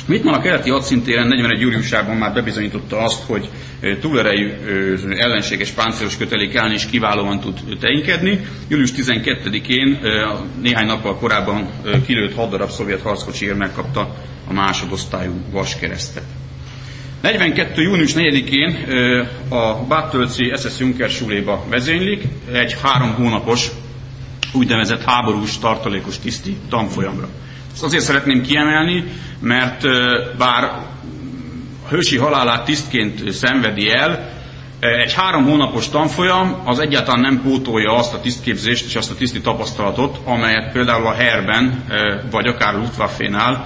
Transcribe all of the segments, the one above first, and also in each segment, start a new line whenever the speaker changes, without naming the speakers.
Wittmann a keleti hadszintéren 41. júliusában már bebizonyította azt, hogy túlerejű ellenséges páncélos kötelék ellen is kiválóan tud teinkedni. Július 12-én néhány nappal korábban kilőtt 6 darab szovjet harckocsiért megkapta a másodosztályú vaskeresztet. 42. június 4-én a Bádtölzi SS Junkerschuléba vezénylik egy 3 hónapos úgynevezett háborús tartalékos tiszti tanfolyamra. Ezt azért szeretném kiemelni, mert bár hősi halálát tisztként szenvedi el, egy 3 hónapos tanfolyam az egyáltalán nem pótolja azt a tisztképzést és azt a tiszti tapasztalatot, amelyet például a Heerben vagy akár a Luftwaffénál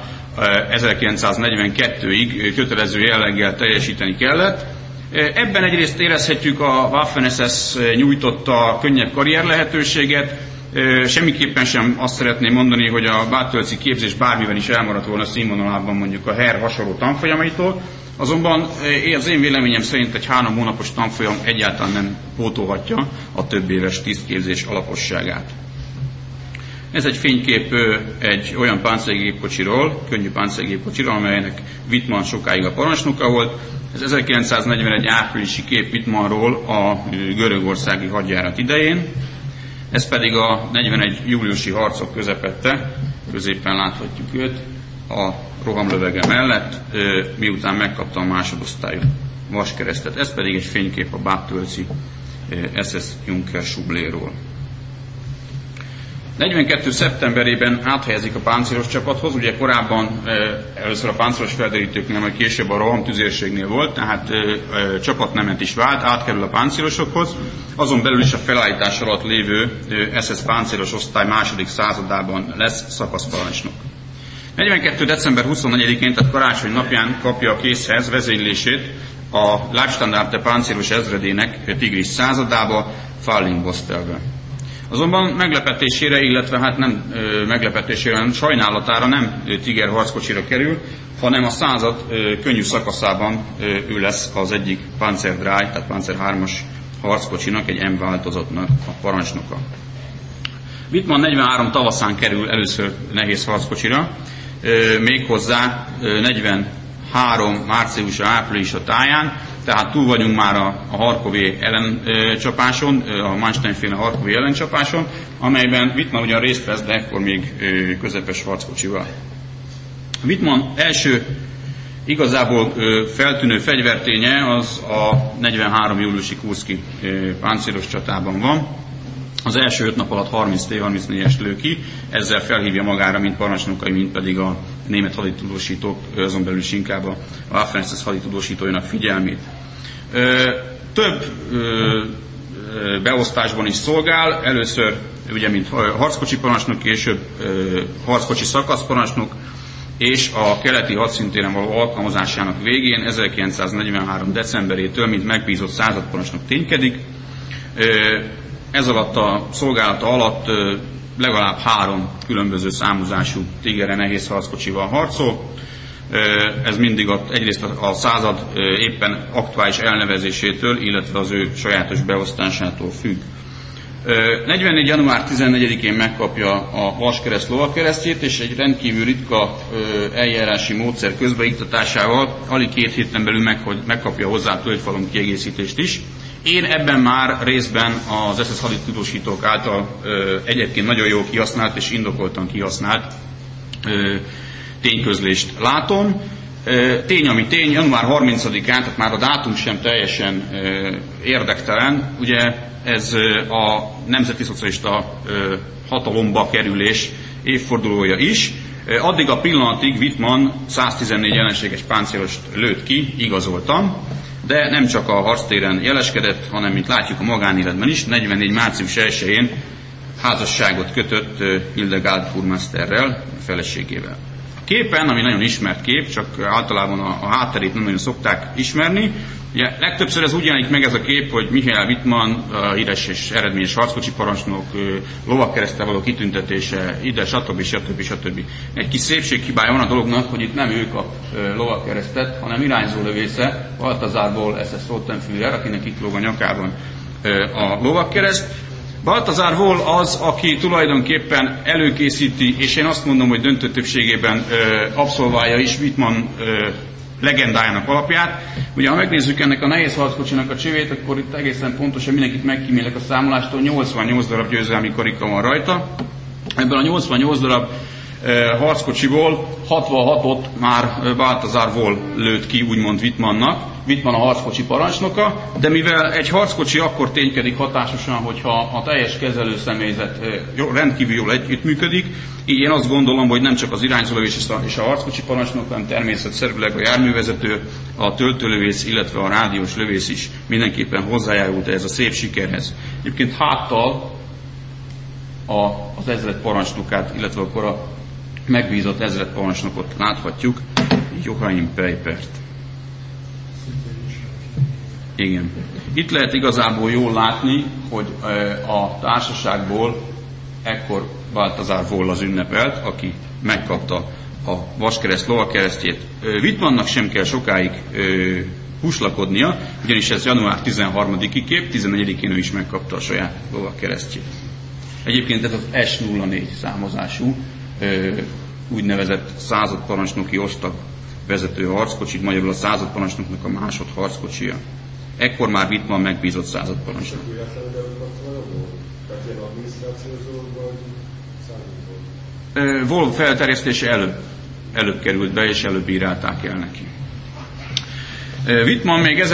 1942-ig kötelező jelleggel teljesíteni kellett. Ebben egyrészt érezhetjük a Waffen-SS nyújtotta könnyebb karrier lehetőséget, semmiképpen sem azt szeretném mondani, hogy a bádtölzi képzés bármiben is elmaradt volna színvonalában mondjuk a Heer hasonló tanfolyamaitól, azonban az én véleményem szerint egy 3 hónapos tanfolyam egyáltalán nem pótolhatja a több éves tisztképzés alaposságát. Ez egy fénykép egy olyan páncélgépkocsiról, könnyű páncélgépkocsiról, amelynek Wittmann sokáig a parancsnoka volt. Ez 1941 áprilisi kép Wittmannról a görögországi hadjárat idején. Ez pedig a 41 júliusi harcok közepette, középen láthatjuk őt a rohamlövege mellett, miután megkapta a másodosztályú vaskeresztet. Ez pedig egy fénykép a Bádtölzi SS Junkerschubléről. 42. szeptemberében áthelyezik a páncélos csapathoz, ugye korábban először a páncélos felderítőknél, majd később a rohamtüzérségnél volt, tehát csapatnemet is vált, átkerül a páncélosokhoz, azon belül is a felállítás alatt lévő SS páncélos osztály második századában lesz szakaszparancsnok. 42. december 24-én, tehát karácsony napján kapja a készhez vezénylését a Leibstandarte páncélos ezredének Tigris századába, Fallingbostelbe. Azonban meglepetésére, illetve hát nem meglepetésére, hanem sajnálatára nem Tiger harckocsira kerül, hanem a század könnyű szakaszában ő lesz az egyik Panzer 3, tehát Panzer 3-as harckocsinak, egy M változatnak a parancsnoka. Wittmann 43 tavaszán kerül először nehéz harckocsira, méghozzá 43 márciusa, áprilisa táján, tehát túl vagyunk már a harkovi ellencsapáson, a Manstein-féle harkovi ellencsapáson, amelyben Wittmann ugyan részt vesz, de ekkor még közepes harckocsival. Wittmann első igazából feltűnő fegyverténye az a 43. júliusi Kurszki páncélos csatában van. Az első 5 nap alatt 30 T-34-est lő ki, ezzel felhívja magára mind parancsnokai, mind pedig a német haditudósítók, azon belül is inkább a Waffen-SS haditudósítóinak figyelmét. Több beosztásban is szolgál, először ugye mint harckocsi parancsnok, később harckocsi szakaszparancsnok, és a keleti hadszintéren való alkalmazásának végén 1943. decemberétől mint megbízott századparancsnok ténykedik. Ez alatt a szolgálata alatt legalább 3 különböző számozású Tigere nehéz harckocsival harcol. Ez mindig egyrészt a század éppen aktuális elnevezésétől, illetve az ő sajátos beosztásától függ. 44. január 14-én megkapja a vaskereszt lovagkeresztjét, és egy rendkívül ritka eljárási módszer közbeiktatásával alig 2 héten belül megkapja hozzá a tölgyfalom kiegészítést is. Én ebben már részben az SS haditudósítók által egyébként nagyon jól kihasznált és indokoltan kihasznált tényközlést látom. Tény, ami tény, január 30-án, tehát már a dátum sem teljesen érdektelen, ugye ez a nemzeti szocialista hatalomba kerülés évfordulója is. Addig a pillanatig Wittmann 114 ellenséges páncélost lőtt ki, igazoltam, de nem csak a harctéren jeleskedett, hanem, mint látjuk, a magánéletben is. 44. március 1-én házasságot kötött Hildegard Burmesterrel, a feleségével. A képen, ami nagyon ismert kép, csak általában a hátterét nem nagyon szokták ismerni. Ugye, legtöbbször ez úgy jelenik meg ez a kép, hogy Michael Wittmann, a híres és eredményes harckocsi parancsnok, lovagkereszttel való kitüntetése, ide, stb. Egy kis szépséghibája van a dolognak, hogy itt nem ő kap lovagkeresztet, hanem irányzó lövésze, Balthasarból SS Rottenführer, akinek itt lóg a nyakában a lovagkereszt. Balthazar Woll az, aki tulajdonképpen előkészíti, és én azt mondom, hogy döntő többségében abszolválja is Wittmann legendájának alapját. Ugye, ha megnézzük ennek a nehéz harckocsinak a csövét, akkor itt egészen pontosan mindenkit megkímélek a számolástól, 88 darab győzelmi karika van rajta. Ebből a 88 darab harckocsiból 66-ot már Balthazar Woll lőtt ki, úgymond Wittmannnak. Wittmann a harckocsi parancsnoka, de mivel egy harckocsi akkor ténykedik hatásosan, hogyha a teljes kezelőszemélyzet rendkívül jól együttműködik, így én azt gondolom, hogy nem csak az irányzólövész és a harckocsi parancsnok, hanem természetszerűleg a járművezető, a töltőlövész, illetve a rádiós lövész is mindenképpen hozzájárult ez a szép sikerhez. Egyébként háttal az ezred parancsnokát, illetve akkor a megbízott ezred parancsnokot láthatjuk, Joachim Peipert. Igen. Itt lehet igazából jól látni, hogy a társaságból ekkor Balthazar Woll az ünnepelt, aki megkapta a vaskereszt lovagkeresztjét. Wittmannnak sem kell sokáig húslakodnia, ugyanis ez január 13-i kép, 14-én ő is megkapta a saját lovagkeresztjét. Egyébként ez az S04 számozású úgynevezett századparancsnoki osztag vezető harckocsit, magyarul a századparancsnoknak a másod harckocsia. Ekkor már Wittmann megbízott századparancsnok. Woll felterjesztése előbb került be, és előbb írálták el neki. Wittmann még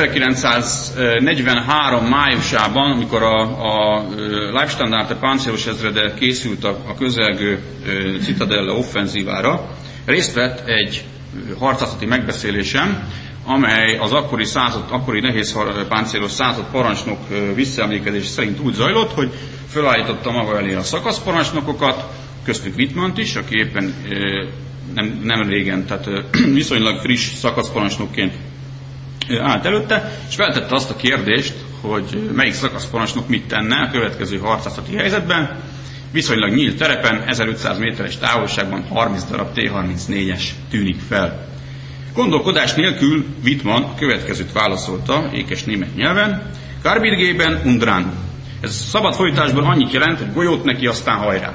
1943 májusában, amikor a Leibstandarte páncélos ezrede készült a közelgő Citadella offenzívára, részt vett egy harcászati megbeszélésem, amely az akkori nehéz páncélos század parancsnok visszaemlékezés szerint úgy zajlott, hogy felállította maga elé a szakaszparancsnokokat, köztük Wittmannt is, aki éppen nem régen, tehát viszonylag friss szakaszparancsnokként állt előtte, és feltette azt a kérdést, hogy melyik szakaszparancsnok mit tenne a következő harcászati helyzetben. Viszonylag nyílt terepen, 1500 méteres távolságban 30 darab T-34-es tűnik fel. Gondolkodás nélkül Wittmann a következőt válaszolta ékes német nyelven: Karbidgében und dran. Ez szabad folytásban annyit jelent, hogy golyót neki, aztán hajrá.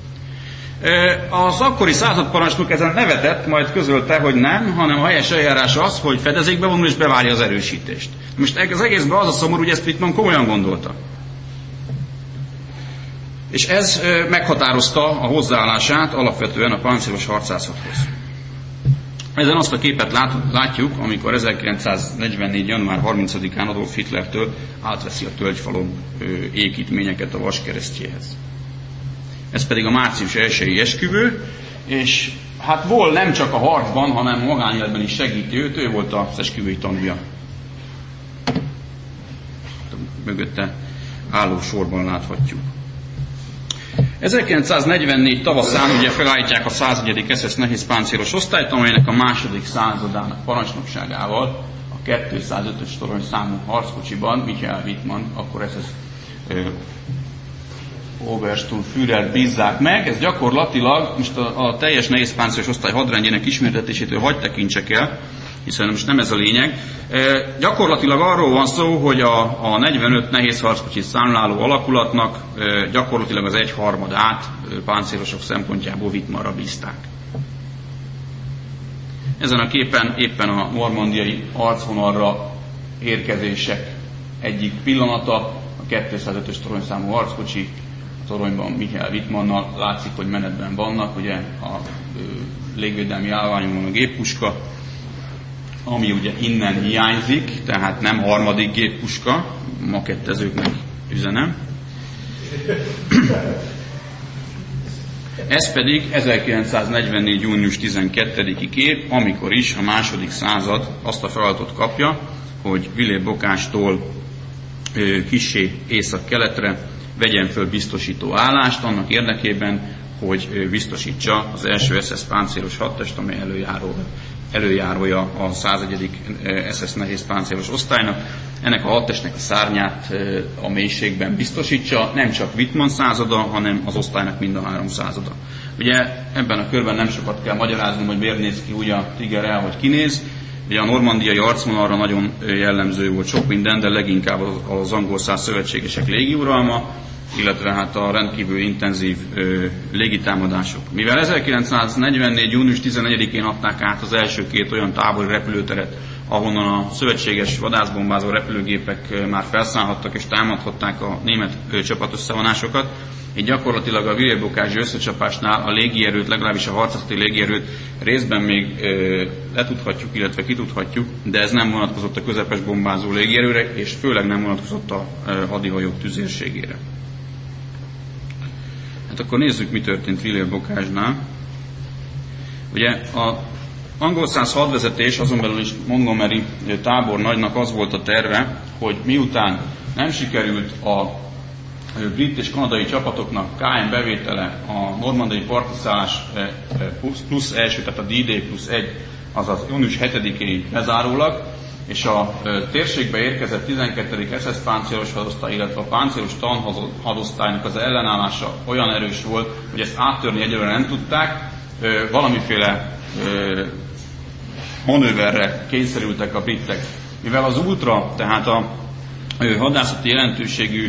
Az akkori századparancsnok ezen nevetett, majd közölte, hogy nem, hanem a helyes eljárás az, hogy fedezékbe vonul és bevárja az erősítést. Most az egészben az a szomorú, hogy ezt Wittmann komolyan gondolta. És ez meghatározta a hozzáállását alapvetően a páncélos harcászathoz. Ezen azt a képet látjuk, amikor 1944. január 30-án Adolf Hitlertől átveszi a tölgyfalon építményeket a vaskeresztjéhez. Ez pedig a március 1-i esküvő, és hát Woll nem csak a harcban, hanem magánéletben is segíti őt, ő volt az esküvői tanúja. Mögötte álló sorban láthatjuk. 1944 tavaszán ugye felállítják a 101. SS nehézpáncélos osztályt, amelynek a második századának parancsnokságával a 205-ös toronyszámú harckocsiban Michael Wittmann, akkor SS Obersturmführer bízzák meg. Ez gyakorlatilag, most a teljes nehézpáncélos osztály hadrendjének ismertetésétől hagy tekintsek el, hiszen most nem ez a lényeg. Gyakorlatilag arról van szó, hogy a 45 nehéz harckocsit számláló alakulatnak gyakorlatilag az 1/3-át páncélosok szempontjából Wittmannra bízták. Ezen a képen éppen a normandiai harcvonalra érkezések egyik pillanata, a 205-ös toronyszámú harckocsi, a toronyban Michael Wittmannnal, látszik, hogy menetben vannak, ugye a légvédelmi állványon van a géppuska, ami ugye innen hiányzik, tehát nem harmadik géppuska, makettezőknek üzenem. Ez pedig 1944. június 12-i kép, amikor is a második század azt a feladatot kapja, hogy Villér Bokástól kissé észak-keletre vegyen föl biztosító állást annak érdekében, hogy biztosítsa az első SS páncélos hadtest, amely előjárója a 101. SS nehéz páncélos osztálynak. Ennek a hadtestnek a szárnyát a mélységben biztosítsa, nem csak Wittmann százada, hanem az osztálynak mind a 3 százada. Ugye ebben a körben nem sokat kell magyaráznom, hogy miért néz ki úgy a Tiger, hogy kinéz. Ugye a normandiai arcvonalra nagyon jellemző volt sok minden, de leginkább az angol száz szövetségesek légiuralma. illetve hát a rendkívül intenzív légitámadások. Mivel 1944. június 14-én adták át az első két olyan távoli repülőteret, ahonnan a szövetséges vadászbombázó repülőgépek már felszállhattak és támadhatták a német csapatösszevonásokat, így gyakorlatilag a Villers-Bocage összecsapásnál a légierőt, legalábbis a harcászati légierőt részben még letudhatjuk, illetve kitudhatjuk, de ez nem vonatkozott a közepes bombázó légierőre, és főleg nem vonatkozott a hadihajók tüzérségére. Hát akkor nézzük, mi történt Villers-Bocage-nál. Ugye a angol száz hadvezetés, azon belül is Montgomery tábornagynak az volt a terve, hogy miután nem sikerült a brit és kanadai csapatoknak KM bevétele a normandiai partiszállás plusz első, tehát a D-Day plusz 1, azaz június 7-éig bezárólag, és a térségbe érkezett 12. SS páncélos hadosztály, illetve a páncélos tanhadosztálynak az ellenállása olyan erős volt, hogy ezt áttörni egyelőre nem tudták, valamiféle manőverre kényszerültek a britek. Mivel az ultra, tehát a hadászati jelentőségű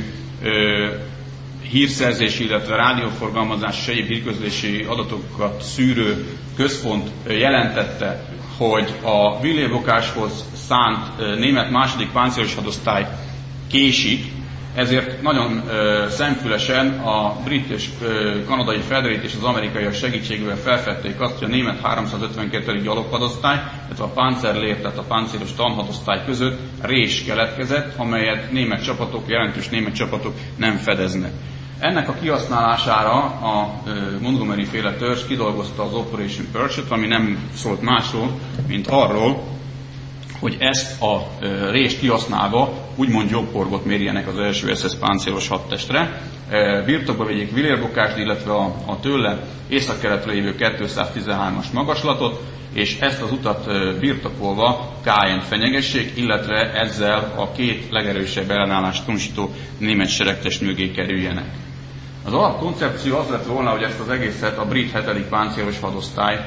hírszerzési, illetve rádióforgalmazás és egyéb hírközlési adatokat szűrő központ jelentette, hogy a Villers-Bocage-hoz szánt német második páncélos hadosztály késik, ezért nagyon szemfülesen a brit és kanadai felderít és az amerikaiak segítségével felfedték azt, hogy a német 352. gyaloghadosztály, illetve a Panzerlehr, tehát a páncélos tanhadosztály között rés keletkezett, amelyet német csapatok, jelentős német csapatok nem fedeznek. Ennek a kihasználása a Montgomery féle törzs kidolgozta az Operation Purchase-t, ami nem szólt másról, mint arról, hogy ezt a rést kihasználva úgymond jogporgot mérjenek az első SS páncélos hadtestre. Birtokba vegyék Villers-Bocage-t, illetve a tőle északkeletre lévő 213-as magaslatot, és ezt az utat birtokolva KN fenyegessék, illetve ezzel a két legerősebb ellenállást tanúsító német seregtest mögé kerüljenek. Az alapkoncepció az lett volna, hogy ezt az egészet a brit 7. páncélos hadosztály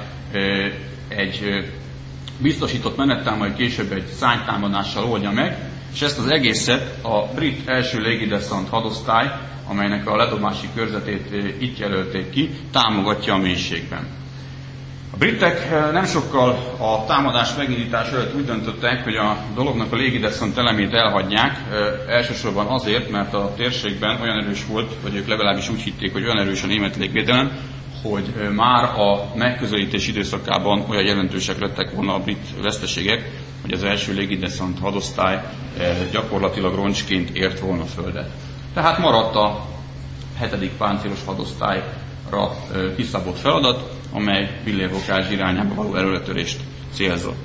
egy biztosított menettel, majd később egy szárnytámadással oldja meg, és ezt az egészet a brit első légideszant hadosztály, amelynek a ledobási körzetét itt jelölték ki, támogatja a mélységben. A britek nem sokkal a támadás megindítása előtt úgy döntöttek, hogy a dolognak a légideszant elemét elhagyják, elsősorban azért, mert a térségben olyan erős volt, vagy ők legalábbis úgy hitték, hogy olyan erős a német légvédelem, hogy már a megközelítés időszakában olyan jelentősek lettek volna a brit veszteségek, hogy az első légideszant hadosztály gyakorlatilag roncsként ért volna földet. Tehát maradt a 7. páncélos hadosztályra kiszabott feladat, amely Villers-Bocage irányába való erőletörést célzott.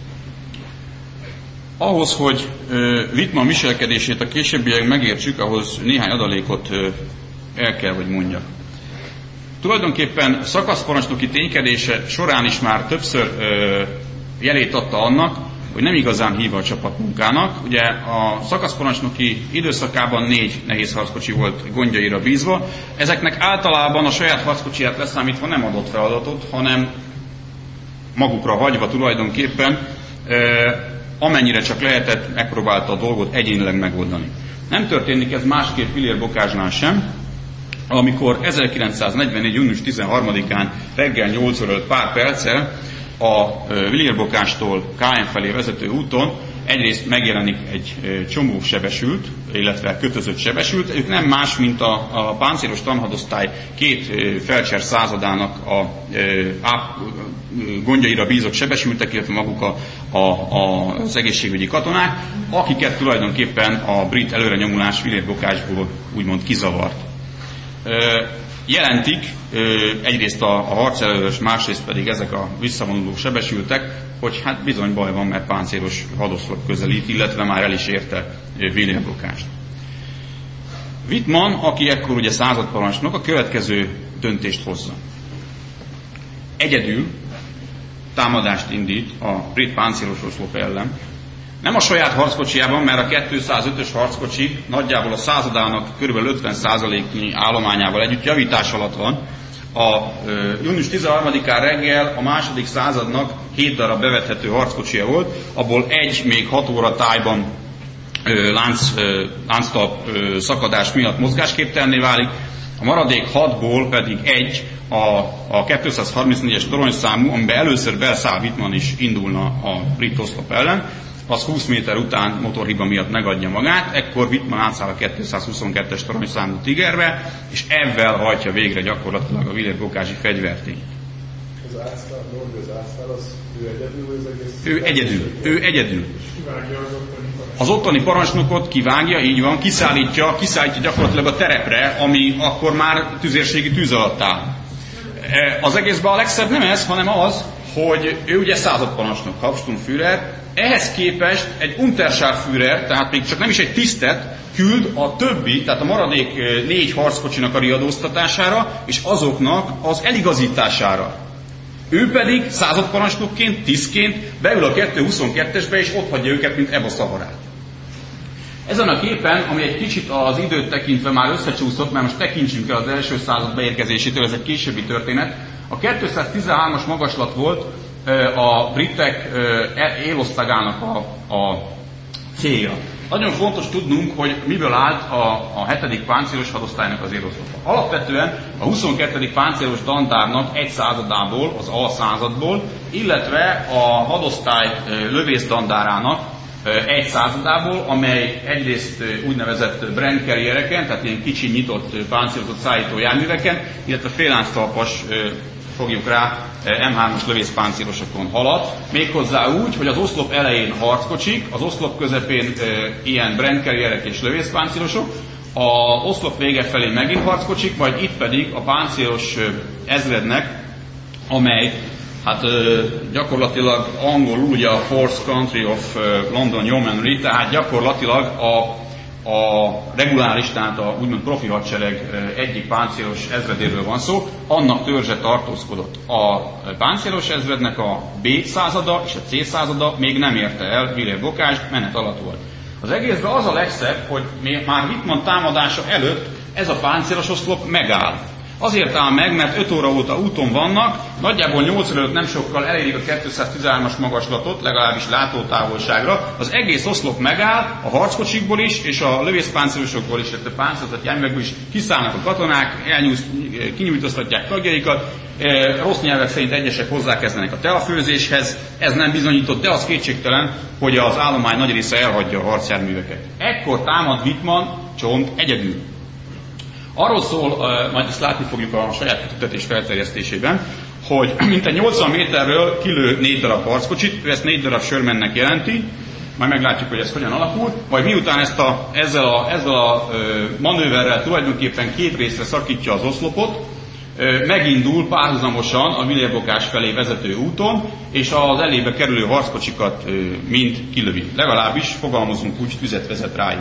Ahhoz, hogy Wittmann viselkedését a későbbiek megértsük, ahhoz néhány adalékot el kell, hogy mondjak. Tulajdonképpen szakaszparancsnoki ténykedése során is már többször jelét adta annak, hogy nem igazán hív a csapatmunkának. Ugye a szakaszparancsnoki időszakában 4 nehéz harckocsi volt gondjaira bízva. Ezeknek általában a saját harckocsiját leszámítva nem adott feladatot, hanem magukra hagyva tulajdonképpen amennyire csak lehetett, megpróbálta a dolgot egyénileg megoldani. Nem történik ez másképp Villers-Bocage-nál sem, amikor 1944. június 13-án reggel 8 óra pár perccel a Villers-Bocage-tól KM felé vezető úton egyrészt megjelenik egy csomó sebesült, illetve kötözött sebesült. Ők nem más, mint a páncélos tanhadosztály 2 felcser századának a gondjaira bízott sebesültek, illetve maguk az egészségügyi katonák, akiket tulajdonképpen a brit előrenyomulás Villers-Bocage-ból úgymond kizavart. Jelentik egyrészt a harcelős, másrészt pedig ezek a visszavonuló sebesültek, hogy hát bizony baj van, mert páncélos hadoszlop közelít, illetve már el is érte Villers-Bocage-t. Wittmann, aki ekkor ugye századparancsnok, a következő döntést hozza. Egyedül támadást indít a brit páncélos oszlop ellen. Nem a saját harckocsijában, mert a 205-ös harckocsi nagyjából a századának kb. 50%-nyi állományával együtt javítás alatt van. A június 13-án reggel a második századnak 7 darab bevethető harckocsija volt, abból egy még 6 óra tájban lánctalp szakadás miatt mozgásképtelenné válik, a maradék 6-ból pedig egy a 234-es toronyszámú, amiben először beszáll Wittmann is indulna a brit oszlop ellen, az 20 méter után motorhiba miatt megadja magát, ekkor Wittmann átszáll a 222-es toronyszámú Tigerbe, és ezzel hajtja végre gyakorlatilag a Villers-Bocage-i fegyvertényt.
Az átszáll, az ő egyedül, vagy az egész?
Ő egyedül. Az ottani parancsnokot kivágja, így van, kiszállítja gyakorlatilag a terepre, ami akkor már tüzérségi tűz alatt áll. Az egészben a legszebb nem ez, hanem az, hogy ő ugye századparancsnok, Hauptsturmführer, ehhez képest egy Unterscharführer, tehát még csak nem is egy tisztet küld a többi, tehát a maradék 4 harckocsinak a riadóztatására, és azoknak az eligazítására. Ő pedig századparancsnokként, tisztként beül a 222-esbe, és ott hagyja őket, mint Eba Szaharát. Ezen a képen, ami egy kicsit az időt tekintve már összecsúszott, mert most tekintsünk el az első század beérkezésétől, ez egy későbbi történet. A 213-as magaslat volt a britek élosztagának a célja. Nagyon fontos tudnunk, hogy miből állt a 7. páncélos hadosztálynak az éloszlapa. Alapvetően a 22. páncélos dandárnak egy századából, az A századból, illetve a hadosztály lövészdandárának egy századából, amely egyrészt úgynevezett Brand carriereken, tehát ilyen kicsi nyitott páncélozott szállító járműveken, illetve féllánctalpas, fogjuk rá, M3-as lövészpáncélosokon halad, méghozzá úgy, hogy az oszlop elején harckocsik, az oszlop közepén ilyen Brand carrierek és lövészpáncélosok, az oszlop vége felé megint harckocsik, majd itt pedig a páncélos ezrednek, amely hát gyakorlatilag angolul ugye a Fourth Country of London Yeomanry, tehát gyakorlatilag a reguláris, tehát a úgymond profi hadsereg egyik páncélos ezredéről van szó, annak törzse tartózkodott. A páncélos ezrednek a B százada és a C százada még nem érte el Villers-Bocage-t, menet alatt volt. Az egészben az a legszebb, hogy már Wittmann támadása előtt ez a páncélos oszlop megáll. Azért áll meg, mert 5 óra óta úton vannak, nagyjából 8 óra előtt nem sokkal elérik a 213-as magaslatot, legalábbis látótávolságra. Az egész oszlop megáll, a harckocsikból is, és a lövészpáncélosokból is, illetve páncélozott járművekből is kiszállnak a katonák, kinyújtoztatják tagjaikat, rossz nyelvek szerint egyesek hozzákezdenek a teafőzéshez, ez nem bizonyított, de az kétségtelen, hogy az állomány nagy része elhagyja a harcjárműveket. Ekkor támad Wittmann csont egyedül. Arról szól, majd ezt látni fogjuk a saját kitüntetés felterjesztésében, hogy mintegy 80 méterről kilő 4 darab harckocsit, ő ezt 4 darab Shermannek jelenti, majd meglátjuk, hogy ez hogyan alakul, majd miután ezzel a manőverrel tulajdonképpen 2 részre szakítja az oszlopot, megindul párhuzamosan a Villers-Bocage felé vezető úton, és az elébe kerülő harckocsikat mind kilövi. Legalábbis fogalmazunk úgy, tüzet vezet rájuk.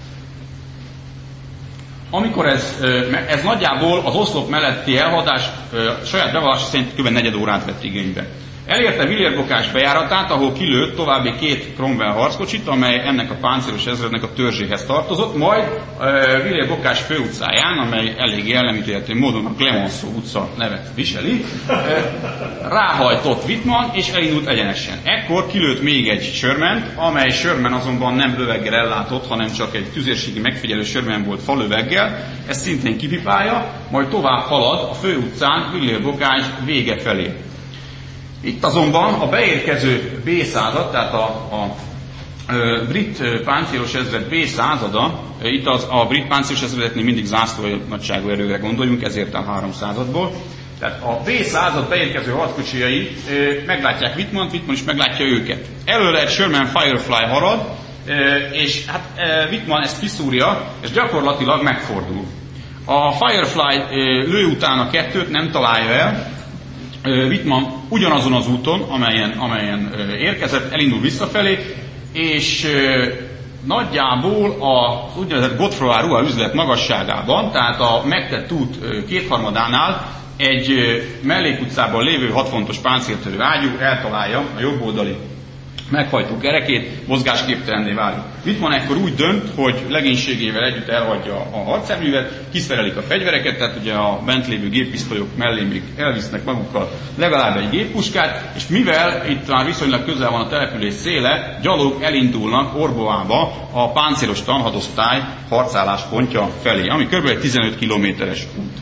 Amikor ez nagyjából az oszlop melletti elhaladás saját bevallása szerint kb. 4 órát vett igénybe. Elérte Villers-Bocage bejáratát, ahol kilőtt további 2 Cromwell harckocsit, amely ennek a páncélos ezrednek a törzséhez tartozott, majd Villers-Bocage főutcáján, amely elég jellemítő módon a Clemenceau utca nevet viseli, ráhajtott Wittmann és elindult egyenesen. Ekkor kilőtt még egy Shermant, amely Sherman azonban nem löveggel ellátott, hanem csak egy tüzérségi megfigyelő Sherman volt falöveggel, ezt szintén kipipálja, majd tovább halad a főutcán Villers-Bocage vége felé. Itt azonban a beérkező B század, tehát a brit páncélos ezred B százada, itt a brit páncélos ezredeknél mindig zászló nagyságú erőre gondoljunk, ezért a 3 századból. Tehát a B század beérkező harckocsijai meglátják Wittmannt, Wittmann is meglátja őket. Előre egy Sherman Firefly harad, és hát Wittmann ezt kiszúrja, és gyakorlatilag megfordul. A Firefly lő után a 2-t, nem találja el, Wittmann ugyanazon az úton, amelyen érkezett, elindul visszafelé, és nagyjából az úgynevezett Godefroy ruha üzlet magasságában, tehát a megtett út 2/3-ánál egy mellékutcában lévő 6 fontos páncéltörő ágyú eltalálja a jobboldali meghajtó kerekét, mozgásképtelenné válik. Wittmann ekkor úgy dönt, hogy legénységével együtt elhagyja a harcjárművet, kiszerelik a fegyvereket, tehát ugye a bent lévő géppisztolyok mellé még elvisznek magukkal legalább egy géppuskát, és mivel itt már viszonylag közel van a település széle, gyalog elindulnak Orboába a páncélos tanhadosztály harcálláspontja felé, ami kb. 15 kilométeres út.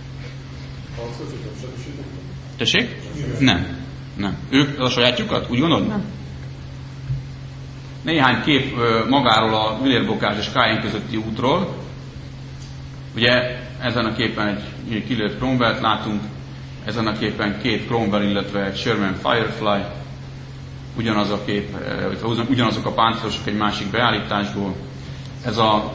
Tessék? Nem. Ők a sajátjukat? Úgy gondolod? Nem. Néhány kép magáról a Villers-Bocage és Caen közötti útról. Ugye ezen a képen egy kilőtt Cromwellt látunk, ezen a képen két Cromwell, illetve egy Sherman Firefly. Ugyanaz a kép, ugyanazok a páncélosok egy másik beállításból. Ez a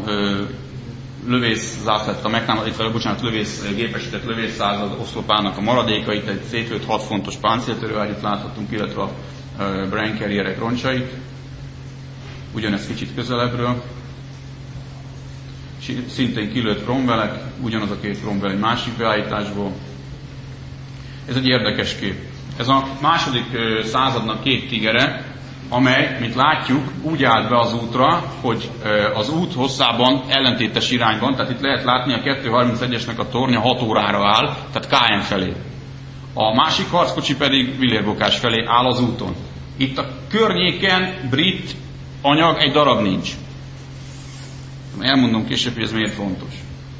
gépesített lövészszázad oszlopának a maradékait, egy szétlőtt 6 fontos páncéltörőágyút láthatunk, illetve a Brain Carrierek roncsait. Ugyanez kicsit közelebbről. Szintén kilőtt Cromwellek, ugyanaz a két Cromwell egy másik beállításból. Ez egy érdekes kép. Ez a második századnak két tigere, amely, mint látjuk, úgy állt be az útra, hogy az út hosszában ellentétes irányban, tehát itt lehet látni a 231-esnek a tornya 6 órára áll, tehát Caen felé. A másik harckocsi pedig Villers-Bocage felé áll az úton. Itt a környéken brit anyag egy darab nincs. Elmondom később, hogy ez miért fontos.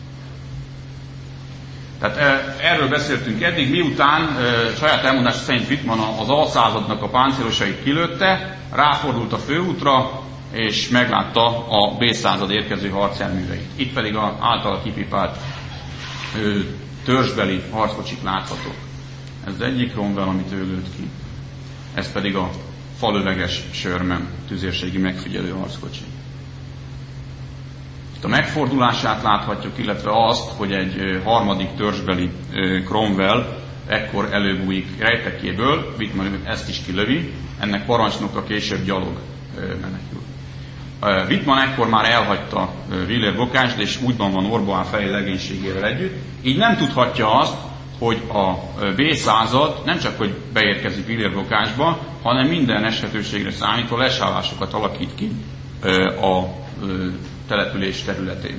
Tehát erről beszéltünk eddig, miután saját elmondása szerint Wittmann az alszázadnak a páncélosait kilőtte, ráfordult a főútra, és meglátta a B-század érkező harcjárműveit. Itt pedig az általa kipipált törzsbeli harckocsik láthatók. Ez az egyik Cromwell, amit ő lőtt ki. Ez pedig a falöveges Sherman tüzérségi megfigyelő harckocsi. Itt a megfordulását láthatjuk, illetve azt, hogy egy harmadik törzsbeli Cromwell ekkor előbújik rejtekéből, Wittmann ezt is kilövi, ennek parancsnoka később gyalog menekül. Wittmann ekkor már elhagyta Villers-Bocage-t, és útban van Orboá felé legénységével együtt, így nem tudhatja azt, hogy a B-század nem csak hogy beérkezik Villers-Bocage-ba, hanem minden esetőségre számítva lesállásokat alakít ki a település területén.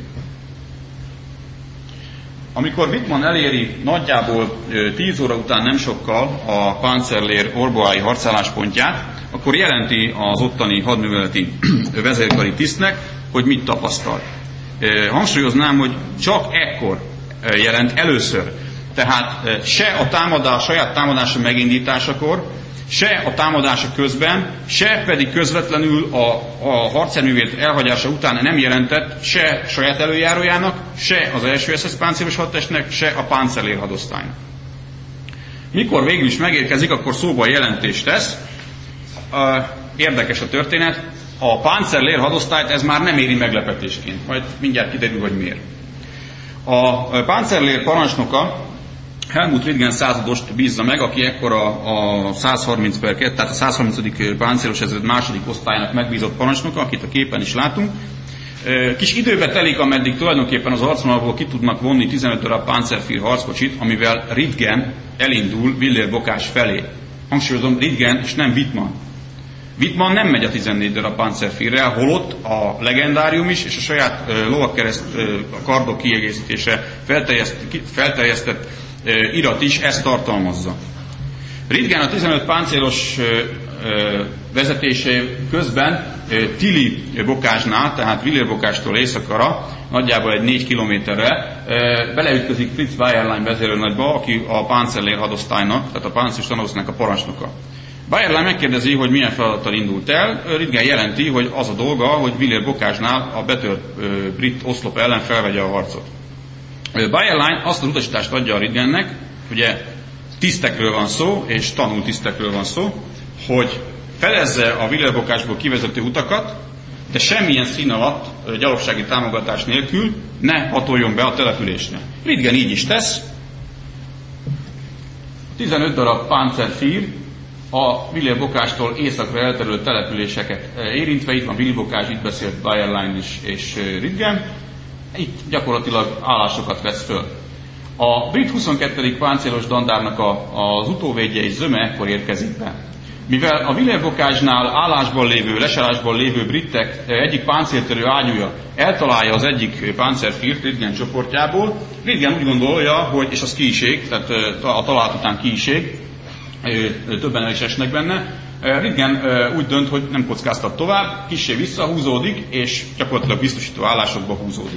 Amikor Wittmann eléri nagyjából 10 óra után nem sokkal a Panzerlehr orboái harcálláspontját, akkor jelenti az ottani hadműveleti vezérkari tisztnek, hogy mit tapasztal. Hangsúlyoznám, hogy csak ekkor jelent először. Tehát se a saját támadása megindításakor, se a támadása közben, se pedig közvetlenül a harcjárművét elhagyása után nem jelentett se saját előjárójának, se az első SS páncélos hadtestnek, se a Panzerlehr hadosztálynak. Mikor végül is megérkezik, akkor szóba jelentést tesz. Érdekes a történet. A Panzerlehr hadosztályt ez már nem éri meglepetésként. Majd mindjárt kiderül, hogy miért. A Panzerlehr parancsnoka Helmut Ridgen századost bízza meg, aki ekkor a 130 per 2, tehát a 130. páncélos ezred második osztályának megbízott parancsnoka, akit a képen is látunk. Kis időbe telik, ameddig tulajdonképpen az arcvonalból ki tudnak vonni 15 darab Panzerführer harckocsit, amivel Ridgen elindul Villers-Bocage felé. Hangsúlyozom, Ridgen és nem Wittmann. Wittmann nem megy a 14 darab Panzerführerrel, holott a legendárium is és a saját lovagkereszt kardok kiegészítése felterjesztett irat is ezt tartalmazza. Ridgen a 15 páncélos vezetése közben Tilly-Bocage-nál, tehát Villers-Bocage-tól északra, nagyjából egy 4 kilométerre beleütközik Fritz Bayerlein vezérőnagyba, aki a Panzerlehr hadosztálynak, tehát a páncélos tanulósznak a parancsnoka. Bayerlein megkérdezi, hogy milyen feladattal indult el. Ridgen jelenti, hogy az a dolga, hogy Villers-Bocage-nál a betört brit oszlop ellen felvegye a harcot. Bayerlein azt az utasítást adja a Ridgennek, ugye tisztekről van szó, és tanult tisztekről van szó, hogy felezze a Villers-Bocage-ból kivezető utakat, de semmilyen szín alatt gyalogsági támogatás nélkül ne hatoljon be a településre. Ridgen így is tesz. 15 darab Panzerführer a Villers-Bocage-tól északra elterülő településeket érintve, itt van Villers-Bocage, itt beszélt Bayerlein is és Ridgen, itt gyakorlatilag állásokat vesz föl. A brit 22. páncélos dandárnak az utóvédje és zöme ekkor érkezik be. Mivel a Villers-Bocage-nál állásban lévő, lesállásban lévő britek egyik páncéltörő ágyúja eltalálja az egyik Panzerfírt Ridgen csoportjából, Ridgen úgy gondolja, hogy, és az ki is ég, tehát a találat után ki is ég, többen el is esnek benne, Ridgen úgy dönt, hogy nem kockáztat tovább, kissé visszahúzódik, és gyakorlatilag biztosító állásokba húzódik.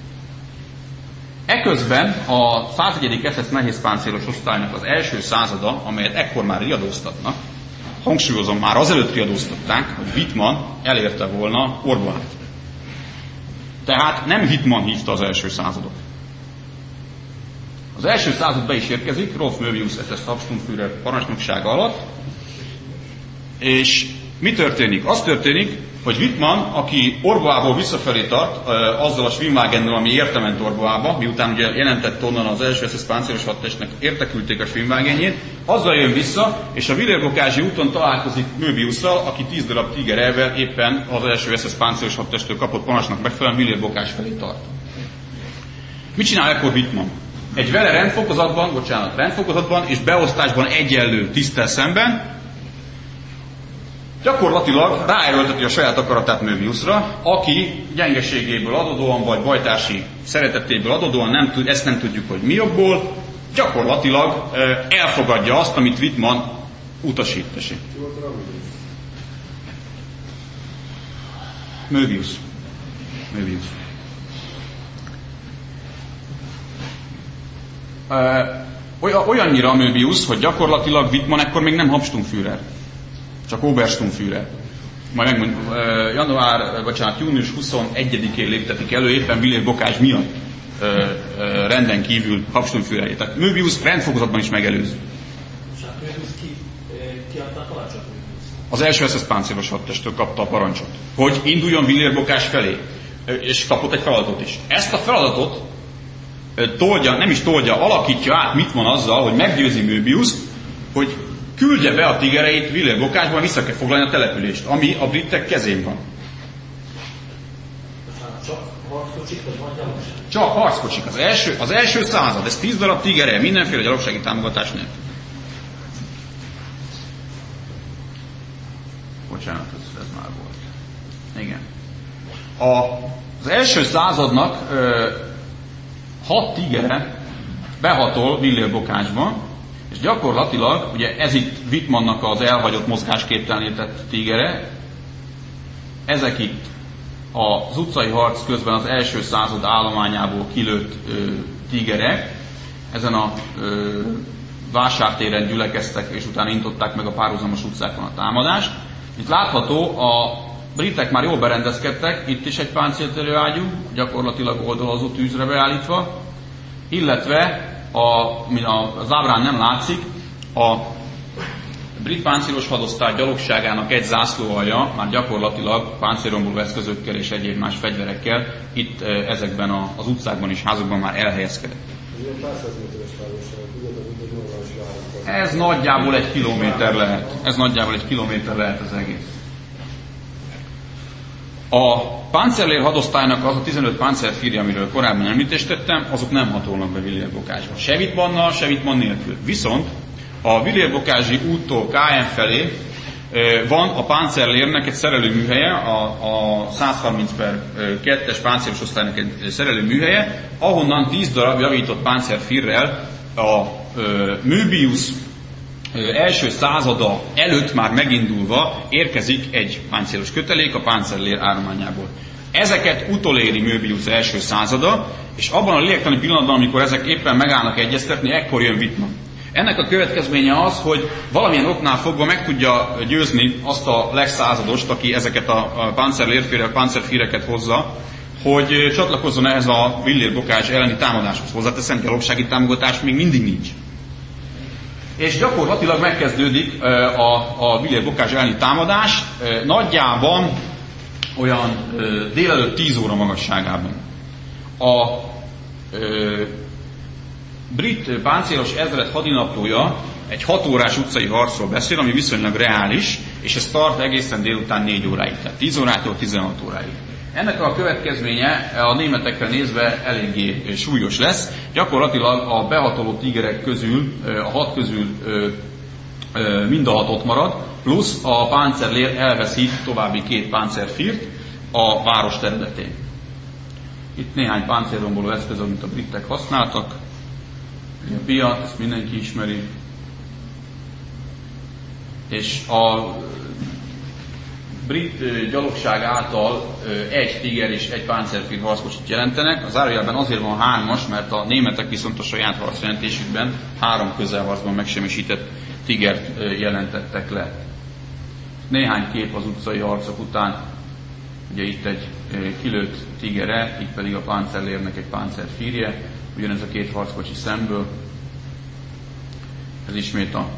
Eközben a 101. SS nehézpáncélos osztálynak az első százada, amelyet ekkor már riadóztatnak, hangsúlyozom, már azelőtt riadóztatták, hogy Wittmann elérte volna Orboát. Tehát nem Wittmann hívta az első századot. Az első század be is érkezik, Rolf Möbius SS Stabsturmführer parancsnoksága alatt, és mi történik? Az történik, hogy Wittmann, aki Orboából visszafelé tart, azzal a Schwimmwagennel, ami értement Orboába, miután ugye jelentett onnan az első SS páncélos hadtestnek, értekülték a Schwimmwagenjét, azzal jön vissza, és a Villers-Bocage úton találkozik Möbiusszal, aki 10 darab Tigerelvel éppen az első SS páncélos hadtestől kapott parancsnak megfelelően Villers-Bocage felé tart. Mit csinál ekkor Wittmann? Egy vele rendfokozatban és beosztásban egyenlő tiszttel szemben gyakorlatilag ráerőlteti a saját akaratát Möbiusra, aki gyengeségéből adódóan, vagy bajtársi szeretetéből adódóan, ezt nem tudjuk, hogy mi jobból, gyakorlatilag elfogadja azt, amit Wittmann utasít. Möbius. Olyannyira Möbius, hogy gyakorlatilag Wittmann ekkor még nem Hauptsturmführer, csak Obersturmführer. Majd megmondjuk, június 21-én léptetik elő, éppen Villers-Bocage miatt renden kívül Hauptsturmführerjét. Tehát Möbius rendfokozatban is megelőz.
És hát Möbius ki adta a parancsot?
Az első SS páncélos hadtesttől kapta a parancsot, hogy induljon Villers-Bocage felé, és kapott egy feladatot is. Ezt a feladatot alakítja át Wittmann azzal, hogy meggyőzi Möbiust, hogy küldje be a tigereit Villers-Bocage-ban, vissza kell foglalni a települést, ami a britek kezén van.
Csak harckocsik, vagy van gyalogság?
Csak harckocsik. Az első század, ez 10 darab tigerel, mindenféle gyalogsági támogatás nélkül. Bocsánat, ez már volt. Igen. Az első századnak 6 tigere behatol Villers-Bocage-ba, és gyakorlatilag, ugye ez itt Wittmannnak az elhagyott mozgásképtelenített tigere, ezek itt az utcai harc közben az első század állományából kilőtt tigerek, ezen a vásártéren gyülekeztek, és utána intották meg a párhuzamos utcákon a támadást. Itt látható, a britek már jól berendezkedtek, itt is egy páncéltörő ágyú, gyakorlatilag oldalazó tűzre beállítva, illetve min az ábrán nem látszik, a brit páncélos hadosztály gyalogságának egy zászlóalja már gyakorlatilag páncélromboló eszközökkel és egyéb más fegyverekkel itt ezekben az utcákban és házakban már elhelyezkedett. Ez nagyjából 1 kilométer lehet. Ez nagyjából 1 kilométer lehet az egész. A Panzerlehr hadosztálynak az a 15 Panzerfírja, amiről korábban említést tettem, azok nem hatolnak be Villers-Bocage-ba. Se Wittmannnal, se Wittmann nélkül. Viszont a Villers-Bocage-i úttól KM felé van a Panzerlehrnek egy szerelőműhelye, a 130/2-es páncélos osztálynak egy szerelőműhelye, ahonnan 10 darab javított Panzerfírrel a Möbius első százada előtt már megindulva érkezik egy páncélos kötelék a Panzerlehr állományából. Ezeket utoléri Möbius első százada, és abban a lélektani pillanatban, amikor ezek éppen megállnak egyeztetni, ekkor jön Wittmann. Ennek a következménye az, hogy valamilyen oknál fogva meg tudja győzni azt a legszázadost, aki ezeket a Panzerfíreket hozza, hogy csatlakozzon ehhez a Villers-Bocage elleni támadáshoz. Hozzáteszem, gyalogsági támogatás még mindig nincs. És gyakorlatilag megkezdődik a Villers-Bocage elleni támadás, nagyjában olyan délelőtt 10 óra magasságában. A brit páncélos ezred hadinaplója egy 6 órás utcai harcról beszél, ami viszonylag reális, és ez tart egészen délután 4 óráig, tehát 10 órától 16 óráig. Ennek a következménye a németekre nézve eléggé súlyos lesz. Gyakorlatilag a behatoló tigerek közül, a 6 közül mind a 6 ott marad, plusz a Panzerlehr elveszít további 2 Panzerfírt a város területén. Itt néhány páncélromboló eszköz, amit a britek használtak. A Piat, ezt mindenki ismeri. És a brit gyalogság által 1 Tiger és 1 Panzerfír harckocsit jelentenek. Az zárójelben azért van 3-as, mert a németek viszont a saját harcjelentésükben 3 közelharcban megsemmisített Tigert jelentettek le. Néhány kép az utcai harcok után. Ugye itt egy kilőtt Tigere, itt pedig a Panzerlehrnek egy Panzerfírje, ugyanez a 2 harckocsi szemből. Ez ismét a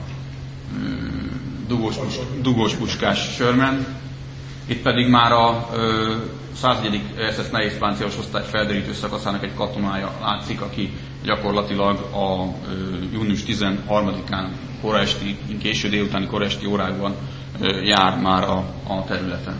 dugós puskás Sherman. Itt pedig már a 101. SS nehéz páncélos osztály felderítő szakaszának egy katonája látszik, aki gyakorlatilag a június 13-án koraesti, késő délutáni koraesti órákban jár már a területen.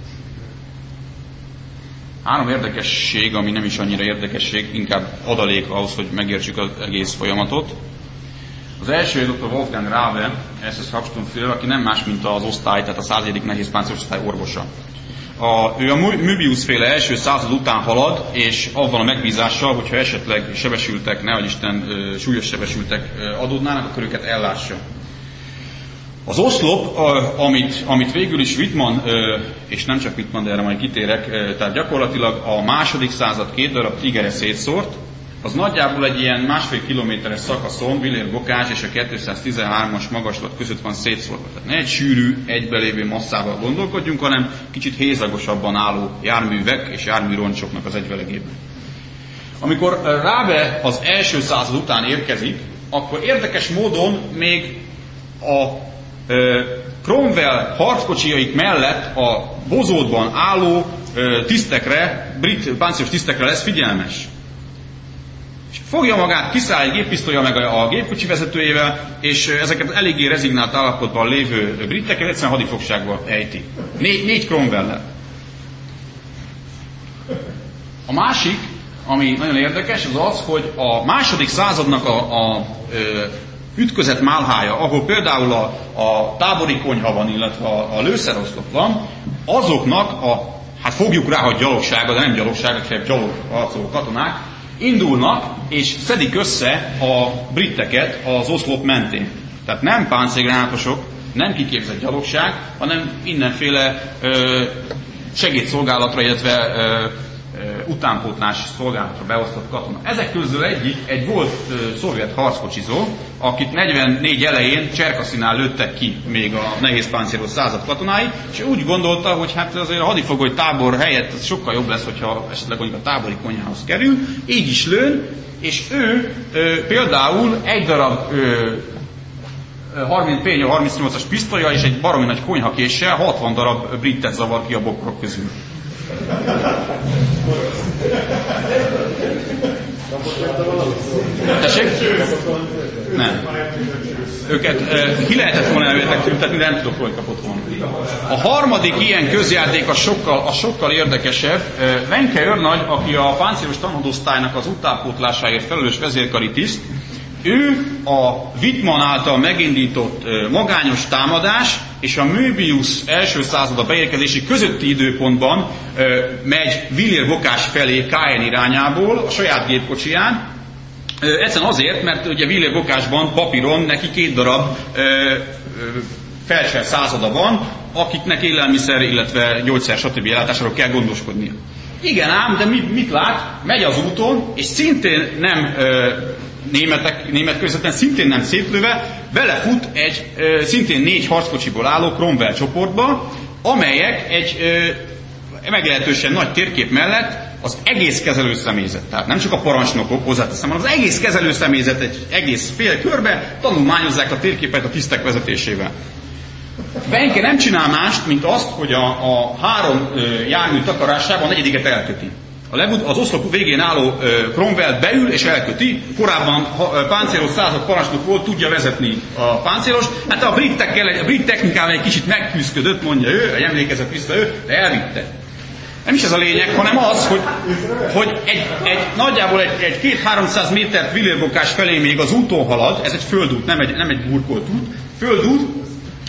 3 érdekesség, ami nem is annyira érdekesség, inkább adalék ahhoz, hogy megértsük az egész folyamatot. Az első dr. Wolfgang Rabe, SS Hauptsturmführer, aki nem más, mint az osztály, tehát a 101. nehéz páncélos osztály orvosa. Ő a Möbius-féle első század után halad, és avval a megbízással, hogyha esetleg sebesültek, nehogy Isten súlyos sebesültek adódnának, akkor őket ellássa. Az oszlop, amit végül is Wittmann, és nem csak Wittmann, de erre majd kitérek, tehát gyakorlatilag a második század 2 darab Tigere szétszórt, az nagyjából egy ilyen 1,5 kilométeres szakaszon Villers-Bocage és a 213-as magaslat között van szétszórva. Tehát ne egy sűrű, egybelévő masszával gondolkodjunk, hanem kicsit hézagosabban álló járművek és járműroncsoknak az egyvelegében. Amikor Rabe az első század után érkezik, akkor érdekes módon még a Cromwell harckocsijaik mellett a bozótban álló tisztekre, brit páncélos tisztekre lesz figyelmes. És fogja magát, kiszáll egy géppisztolya meg a gépkocsi vezetőjével, és ezeket eléggé rezignált állapotban lévő briteket egyszerűen hadifogságba ejti. 4 Cromwell-lel. A másik, ami nagyon érdekes, az az, hogy a második századnak a ütközet málhája, ahol például a tábori konyha van, illetve a lőszeroszlop van, azoknak hát fogjuk rá, hogy gyalogsága, de nem gyalogsága, hanem gyalogharcoló katonák, indulnak és szedik össze a briteket az oszlop mentén. Tehát nem páncélgránátosok, nem kiképzett gyalogság, hanem mindenféle segédszolgálatra, illetve utánpótlás szolgálatra beosztott katona. Ezek közül egy volt szovjet harckocsizó, akit 44 elején Cserkaszinál lőttek ki még a nehéz páncélos század katonái, és úgy gondolta, hogy hát azért a hadifogoly tábor helyett az sokkal jobb lesz, hogyha esetleg mondjuk a tábori konyhához kerül, így is lőn, és ő például egy darab P-38-as pisztolya és egy baromi nagy konyhakéssel 60 darab britet zavar ki a bokrok közül. Tessék? Nem. Őket ki lehetett volna előttek tüntetni, de nem tudok, hogy kapott volna. A harmadik ilyen közjáték a sokkal érdekesebb. Wenke őrnagy, aki a páncélos tanhadosztálynak az utánpótlásáért felelős vezérkari tiszt, ő a Wittmann által megindított magányos támadás és a Möbius első százada beérkezési közötti időpontban megy Villers-Bocage felé Caen irányából a saját gépkocsiján. Egyszerűen azért, mert ugye Villers-Bocage-ban papíron neki 2 darab felser százada van, akiknek élelmiszer, illetve gyógyszer, stb. Ellátásáról kell gondoskodnia. Igen ám, de mit lát? Megy az úton, és szintén nem német közvetlen, szintén nem szétlőve, belefut egy szintén 4 harckocsiból álló Cromwell csoportba, amelyek egy meglehetősen nagy térkép mellett az egész kezelőszemélyzet, tehát nem csak a parancsnokok, hozzáteszem, hanem az egész kezelőszemélyzet egy egész fél körbe tanulmányozzák a térképet a tisztek vezetésével. Wenke nem csinál mást, mint azt, hogy a 3 jármű takarásában a 4-et elköti. Az oszlop végén álló Cromwell beül és elköti, korábban páncélos század parancsnok volt, tudja vezetni a páncélos, hát a brit technikával egy kicsit megküzdött, mondja ő, emlékezett vissza ő, de elvitte. Nem is ez a lényeg, hanem az, hogy nagyjából egy 200-300 métert Villers-Bocage felé még az úton halad, ez egy földút, nem egy burkolt út, földút,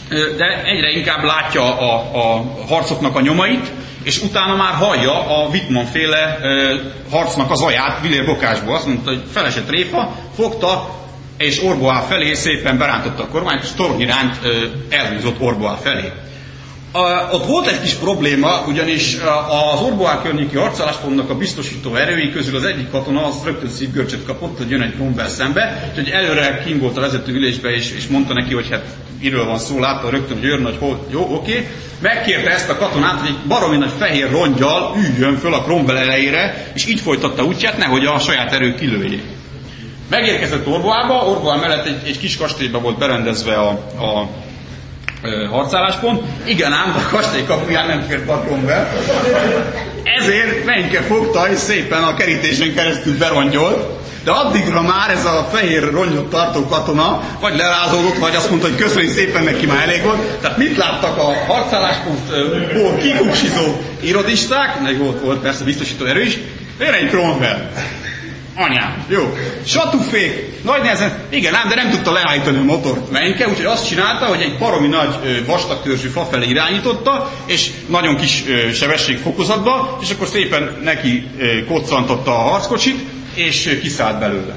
de egyre inkább látja a harcoknak a nyomait, és utána már hallja a Wittmann-féle harcnak az aját Villers-Bocage-ból. Azt mondta, hogy felesett tréfa, fogta, és Orbois felé szépen berántotta a kormányt, és torony iránt elhúzott Orbois felé. Ott volt egy kis probléma, ugyanis az Orbois környéki harcáláspontnak a biztosító erői közül az egyik katona az rögtön szívgörcsöt kapott, hogy jön egy Cromwell szembe, úgyhogy előre kim volt a vezetőülésbe, és mondta neki, hogy hát miről van szó, látta rögtön, hogy jön, hogy jó, oké. Megkérte ezt a katonát, hogy egy baromi nagy fehér rongyal üljön föl a Cromwell elejére, és így folytatta útját, nehogy a saját erő kilőjék. Megérkezett Orboisba, Orbois mellett egy kis kastélyba volt berendezve a harcálláspont. Igen ám, a kastély kapuján nem fért a Cromwell. Ezért Reinke fogta, és szépen a kerítésen keresztül berongyolt. De addigra már ez a fehér rongyot tartó katona vagy lerázódott, vagy azt mondta, hogy köszönjük szépen, neki már elég volt. Tehát mit láttak a harcáláspontból kikuksizó irodisták, meg volt persze biztosító erő is, én egy Cromwell. Anyám, jó. Satúfék, nagy nehezen, igen ám, de nem tudta leállítani a motort Reinke, úgyhogy azt csinálta, hogy egy baromi nagy vastagtörzsű fa felé irányította, és nagyon kis sebességfokozatba, és akkor szépen neki koccantotta a harckocsit, és kiszállt belőle.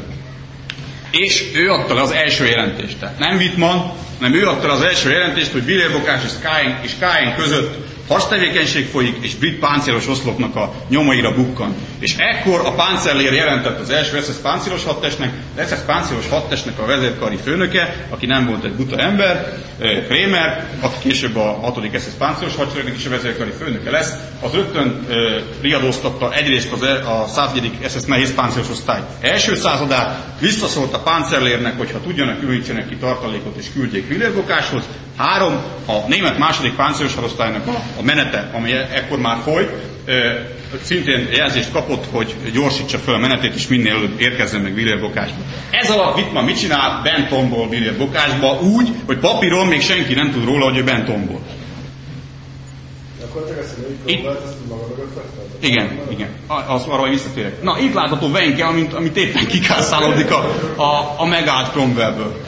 És ő adta le az első jelentést. Tehát nem Wittmann, hanem ő adta le az első jelentést, hogy Villers-Bocage és Caen között harctevékenység folyik, és brit páncélos oszlopnak a nyomaira bukkan. És ekkor a Panzerlehr jelentett az első SS páncélos hadtestnek, az SS páncélos hadtestnek a vezérkari főnöke, aki nem volt egy buta ember, Krémer, aki később a 6. SS páncélos hadseregnek is a vezérkari főnöke lesz, az rögtön riadóztatta egyrészt a 101. SS nehéz páncélos osztály első századát, visszaszólt a Panzerlehrnek, hogyha tudjanak, ülítsenek ki tartalékot és küldjék Villers-Bocage-hoz. 3. A német második páncélos hadosztálynak a menete, ami ekkor már folyt, szintén jelzést kapott, hogy gyorsítsa fel a menetét, és minél előbb érkezzen meg Villers-Bocage-ba. Ez alatt Wittmann mit csinál? bent tombol Villers-Bocage-ba úgy, hogy papíron még senki nem tud róla, hogy ő bent tombol.
Akkor te ezt a Cromwell-t, azt maga mögött vetted?
Igen. Arra majd visszatérek. Na, itt látható Reinke, amit éppen kikászálódik a megállt Cromwellből.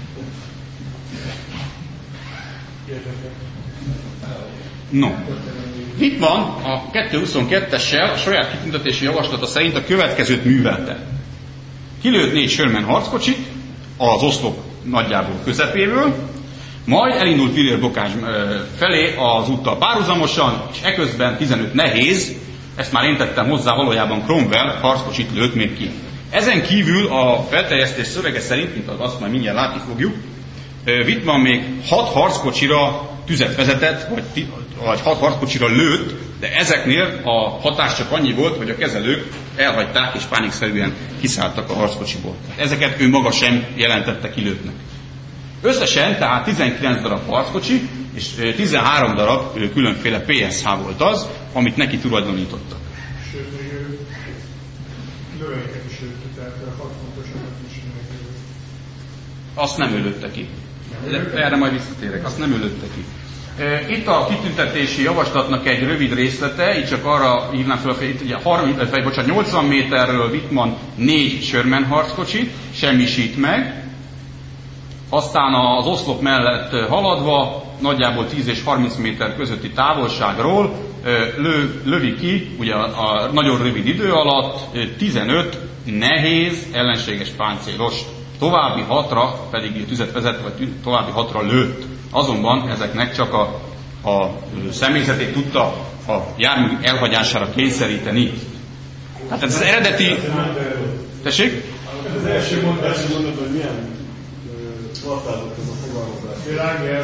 No. Wittmann a 222-essel a saját kitüntetési javaslata szerint a következőt művelte. Kilőtt 4 Sherman harckocsit az oszlop nagyjából közepéről, majd elindult Villers-Bocage felé az úttal párhuzamosan, és eközben 15 nehéz, ezt már én tettem hozzá, valójában Cromwell harckocsit lőtt még ki. Ezen kívül a felterjesztés szövege szerint, mint azt majd mindjárt látni fogjuk, Wittmann még 6 harckocsira tüzet vezetett, vagy 6 harckocsira lőtt, de ezeknél a hatás csak annyi volt, hogy a kezelők elhagyták és pánikszerűen kiszálltak a harckocsiból. Ezeket ő maga sem jelentette kilőttnek. Összesen tehát 19 darab harckocsi és 13 darab különféle PSH volt az, amit neki tulajdonítottak.
Sőt, még ő lövelyeket is lőtte, tehát a 6 fontosakat is mindenki.
Azt nem ő lőtte ki. Erre majd visszatérek, azt nem ő lőtte ki. Itt a kitüntetési javaslatnak egy rövid részlete, itt csak arra hívnám fel a fejét, itt 80 méterről Wittmann 4 Sherman harckocsit semmisít meg, aztán az oszlop mellett haladva, nagyjából 10 és 30 méter közötti távolságról lövi ki, ugye a nagyon rövid idő alatt 15 nehéz ellenséges páncélost. További 6-ra pedig tüzet vezet, vagy további 6-ra lőtt. Azonban ezeknek csak a személyzetét tudta a jármű elhagyására kényszeríteni. Hát ez az eredeti... Tessék?
Az első mondást mondod, hogy milyen tartázott ez a fogalmazás.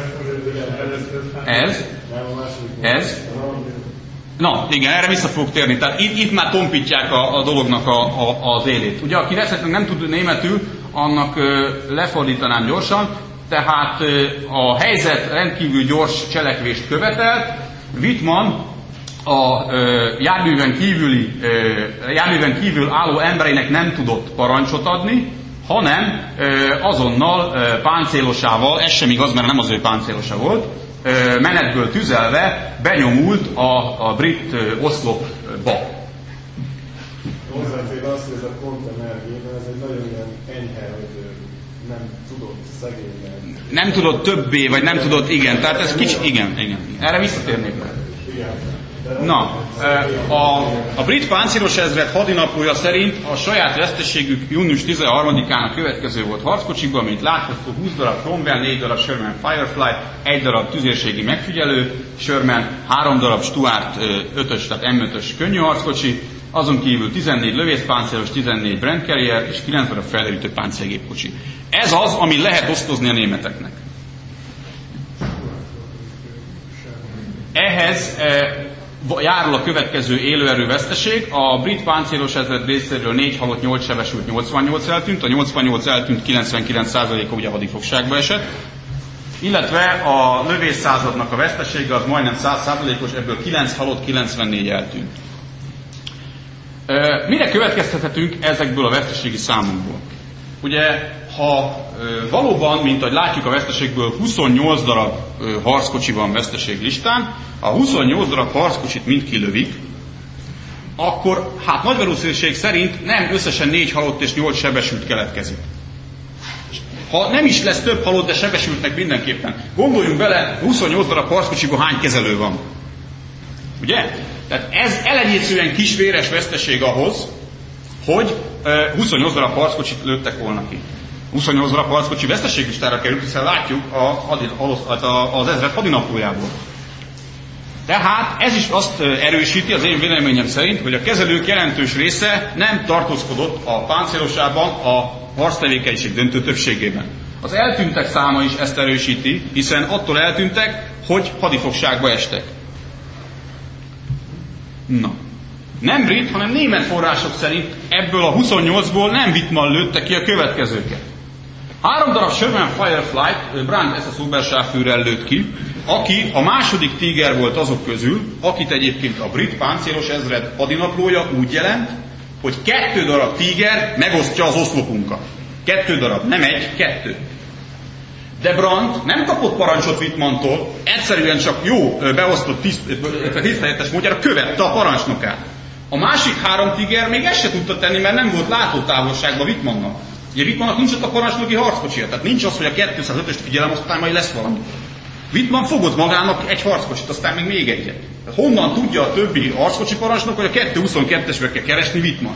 Ez? Na, igen, erre vissza fogok térni. Tehát itt már tompítják a dolognak az élét. Ugye, aki esetleg nem tud németül, annak lefordítanám gyorsan. Tehát a helyzet rendkívül gyors cselekvést követelt. Wittmann a járműven kívül álló embereinek nem tudott parancsot adni, hanem azonnal páncélosával, ez sem igaz, mert nem az ő páncélosa volt, menetből tüzelve benyomult a brit oszlopba.
Hozzáfér azt, hogy ez a kontenergében, ez egy nagyon ilyen enyhe, hogy nem
tudott szegényen.
Nem tudott többé, vagy nem tudott, igen. Tehát ez kicsi, igen. Erre visszatérnék. Na, a brit páncélos ezred hadinaplója szerint a saját veszteségük június 13-án a következő volt harckocsikban, mint látható, 20 darab Cromwell, 4 darab Sherman Firefly, 1 darab tüzérségi megfigyelő Sherman, 3 darab Stuart 5-ös, tehát M5-ös könnyű harckocsi, azon kívül 14 lövészpáncélos, 14 Brand Carrier és 9 darab felderítő páncélgépkocsi. Ez az, ami lehet osztozni a németeknek. Ehhez járul a következő élőerő veszteség. A brit páncélos ezred részéről 4 halott, 8 sebesült, 88 eltűnt. A 88 eltűnt 99%-a ugye hadifogságba esett. Illetve a lövészszázadnak a vesztesége az majdnem 100%-os, ebből 9 halott, 94 eltűnt. Mire következtethetünk ezekből a veszteségi számokból? Ugye, ha valóban, mint ahogy látjuk a veszteségből, 28 darab harckocsi van veszteséglistán, ha 28 darab harckocsit mind kilövik, akkor hát nagy valószínűség szerint nem összesen 4 halott és 8 sebesült keletkezik. Ha nem is lesz több halott, de sebesültnek mindenképpen. Gondoljunk bele, 28 darab harckocsiban hány kezelő van. Ugye? Tehát ez elenyészően kis véres veszteség ahhoz, hogy 28 darab harckocsit lőttek volna ki. 28 darab harckocsi veszteséglistára került, hiszen látjuk az ezred hadinaplójából. Tehát ez is azt erősíti az én véleményem szerint, hogy a kezelők jelentős része nem tartózkodott a páncélosában a harctevékenység döntő többségében. Az eltűntek száma is ezt erősíti, hiszen attól eltűntek, hogy hadifogságba estek. Na. Nem brit, hanem német források szerint ebből a 28-ból nem Wittmann lőtte ki a következőket. 3 darab Sherman Firefly Brandt SS Oberscharführer lőtt ki, aki a második Tiger volt azok közül, akit egyébként a brit páncélos ezred hadinaplója úgy jelent, hogy 2 darab Tiger megosztja az oszlopunkat. 2 darab, nem 1, 2. De Brandt nem kapott parancsot Wittmanntól, egyszerűen csak jó beosztott tiszteletes módjára követte a parancsnokát. A másik 3 Tiger még ezt se tudta tenni, mert nem volt látótávolságban Wittmannnak. Ugye Wittmannnak nincs ott a parancsnoki harckocsia, tehát nincs az, hogy a 205-öst figyelem, aztán majd lesz valami. Wittmann fogott magának egy harckocsit, aztán még egyet. Tehát honnan tudja a többi harckocsi parancsnok, hogy a 222-esbe kell keresni Wittmann?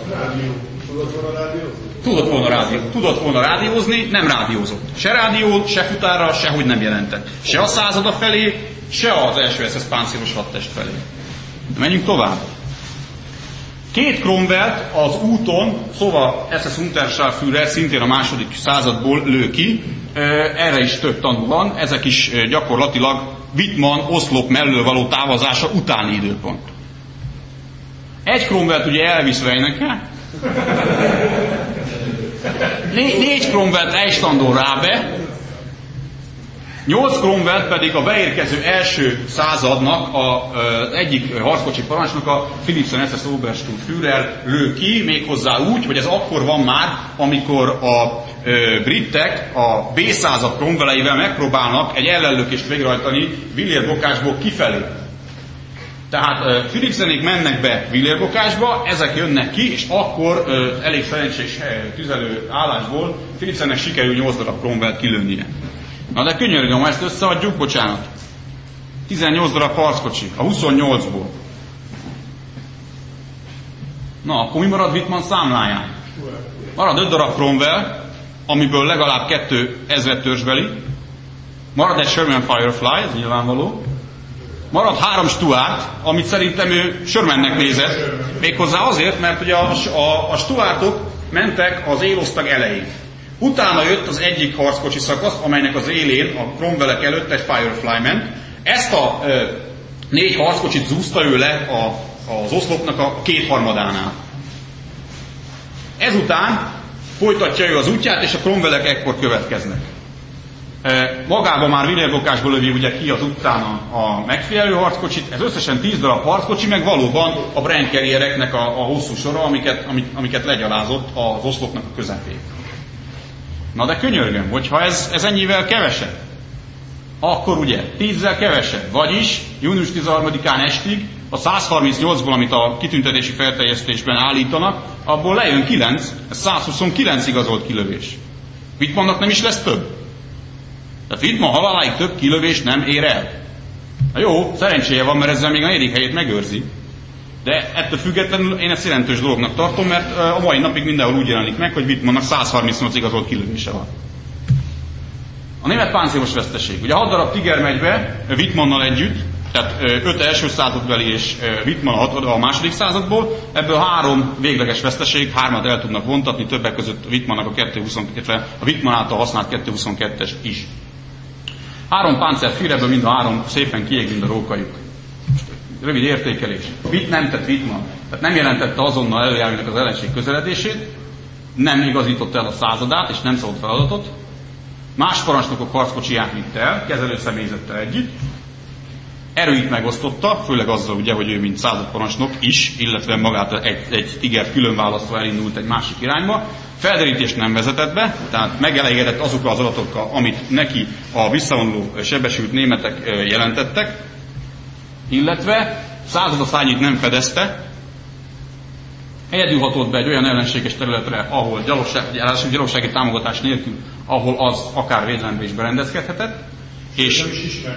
Tudott volna rádiózni, nem rádiózott. Se rádió, se futárra, sehogy nem jelentett. Se a százada felé, se az első SS páncélos hadtest felé. Menjünk tovább. 2 Cromwellt az úton, szóval SS Unterscharführer szintén a második századból lő ki. Erre is több tanú van, ezek is gyakorlatilag Wittmann oszlop mellől való távozása utáni időpont. 1 Cromwellt ugye elvisz Reineke, 4 Cromwellt Eistandon Rabe, 8 Cromwellt pedig a beérkező első századnak az egyik harckocsi parancsnoka, Philipsen SS Obersturmführer lő ki, méghozzá úgy, hogy ez akkor van már, amikor a britek a B század Cromwelleivel megpróbálnak egy ellenlökést végrehajtani Villers-Bocage-ból kifelé. Tehát Philipsenék mennek be Villers-Bocage-ba, ezek jönnek ki, és akkor elég szerencsés tüzelő állásból Philipsennek sikerül 8 darab Cromwellt kilőnie. Na de könyörgöm, ha ezt összeadjuk, bocsánat. 18 darab harckocsi, a 28-ból. Na, akkor mi marad Wittmann számláján? Marad 5 darab Cromwell, amiből legalább 2 ezredtörzsbeli. Marad egy Sherman Firefly, ez nyilvánvaló. Marad 3 Stuart, amit szerintem ő Shermannek nézett. Méghozzá azért, mert ugye a Stuartok mentek az élosztag elején. Utána jött az egyik harckocsi szakasz, amelynek az élén, a Cromwellek előtt egy Firefly ment. Ezt a 4 harckocsit zúzta ő le az oszlopnak a 2/3-ánál. Ezután folytatja ő az útját, és a Cromwellek ekkor következnek. Magában már Villers-Bocage-ból lövi ugye ki az utcán a megfigyelő harckocsit, ez összesen 10 darab harckocsi, meg valóban a Brand Carriereknek a hosszú sora, amiket legyalázott az oszlopnak a közepén. Na de könyörgöm, hogyha ez ennyivel kevesebb, akkor ugye 10-zel kevesebb, vagyis június 13-án estig a 138-ból, amit a kitüntetési felterjesztésben állítanak, abból lejön 9, ez 129 igazolt kilövés. Wittmannnak nem is lesz több. Tehát Wittmann haláláig több kilövés nem ér el. Na jó, szerencséje van, mert ezzel még a negyedik helyét megőrzi. De ettől függetlenül én ezt jelentős dolognak tartom, mert a mai napig mindenhol úgy jelenik meg, hogy Wittmannnak 138 igazolt kilövése van. A német páncélos veszteség. Ugye 6 darab Tiger megy be Wittmannnal együtt, tehát 5 első századbeli és Wittmann a második századból, ebből 3 végleges veszteség, 3-at el tudnak vontatni, többek között Wittmannnak a Wittmann által használt 222-es is. 3 Panzerführer, ebből mind a 3 szépen kiég, mind a rókajuk. Rövid értékelés. Mit nem tett Wittmann? Tehát nem jelentette azonnal előjárműnek az ellenség közeledését, nem igazította el a századát, és nem szólt feladatot. Más parancsnokok harckocsiját vitte el, kezelőszemélyzettel együtt. Erőit megosztotta, főleg azzal ugye, hogy ő mint századparancsnok is, illetve magát egy Tigert külön választva elindult egy másik irányba. Felderítést nem vezetett be, tehát megelégedett azokkal az adatokkal, amit neki a visszavonuló sebesült németek jelentettek, illetve századaszárnyit nem fedezte, egyedül hatolt be egy olyan ellenséges területre, ahol gyalogsági támogatás nélkül, ahol az akár védelembe is berendezkedhetett. És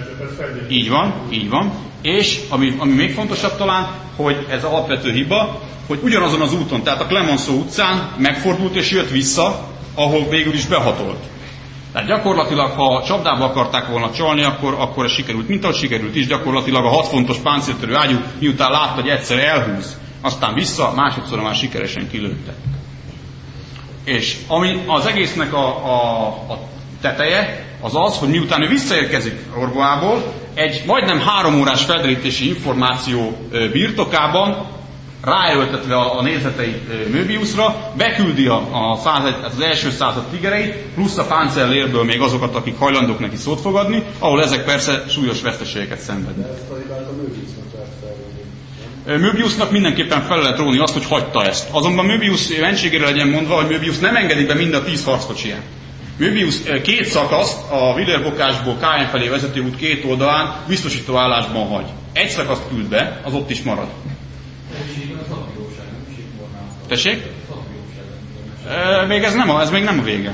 így van. És ami még fontosabb talán, hogy ez alapvető hiba, hogy ugyanazon az úton, tehát a Clemenceau utcán megfordult és jött vissza, ahol végül is behatolt. Tehát gyakorlatilag, ha csapdába akarták volna csalni, akkor ez sikerült. Mint ahogy sikerült is, gyakorlatilag a 6 fontos páncéltörő ágyú, miután látta, hogy egyszer elhúz, aztán vissza, másodszor már sikeresen kilőtte. És ami az egésznek a teteje, az az, hogy miután ő visszaérkezik Orboából, egy majdnem 3 órás felderítési információ birtokában, ráerőltetve a nézeteit Möbiusra, beküldi az első század tigereit, plusz a Panzerlérből még azokat, akik hajlandók neki szót fogadni, ahol ezek persze súlyos veszteségeket szenvednek.
De ezt a hibát a Möbiusnak lehet felróni.
Möbiusnak mindenképpen fel lehet róni azt, hogy hagyta ezt. Azonban Möbius mentségére legyen mondva, hogy Möbius nem engedi be mind a 10 harckocsiját. Möbius 2 szakaszt a Villers-Bocage-ból KM felé vezető út 2 oldalán biztosító állásban hagy. Egy szakaszt küld be, az ott is marad. Tessék? Még ez még nem a vége.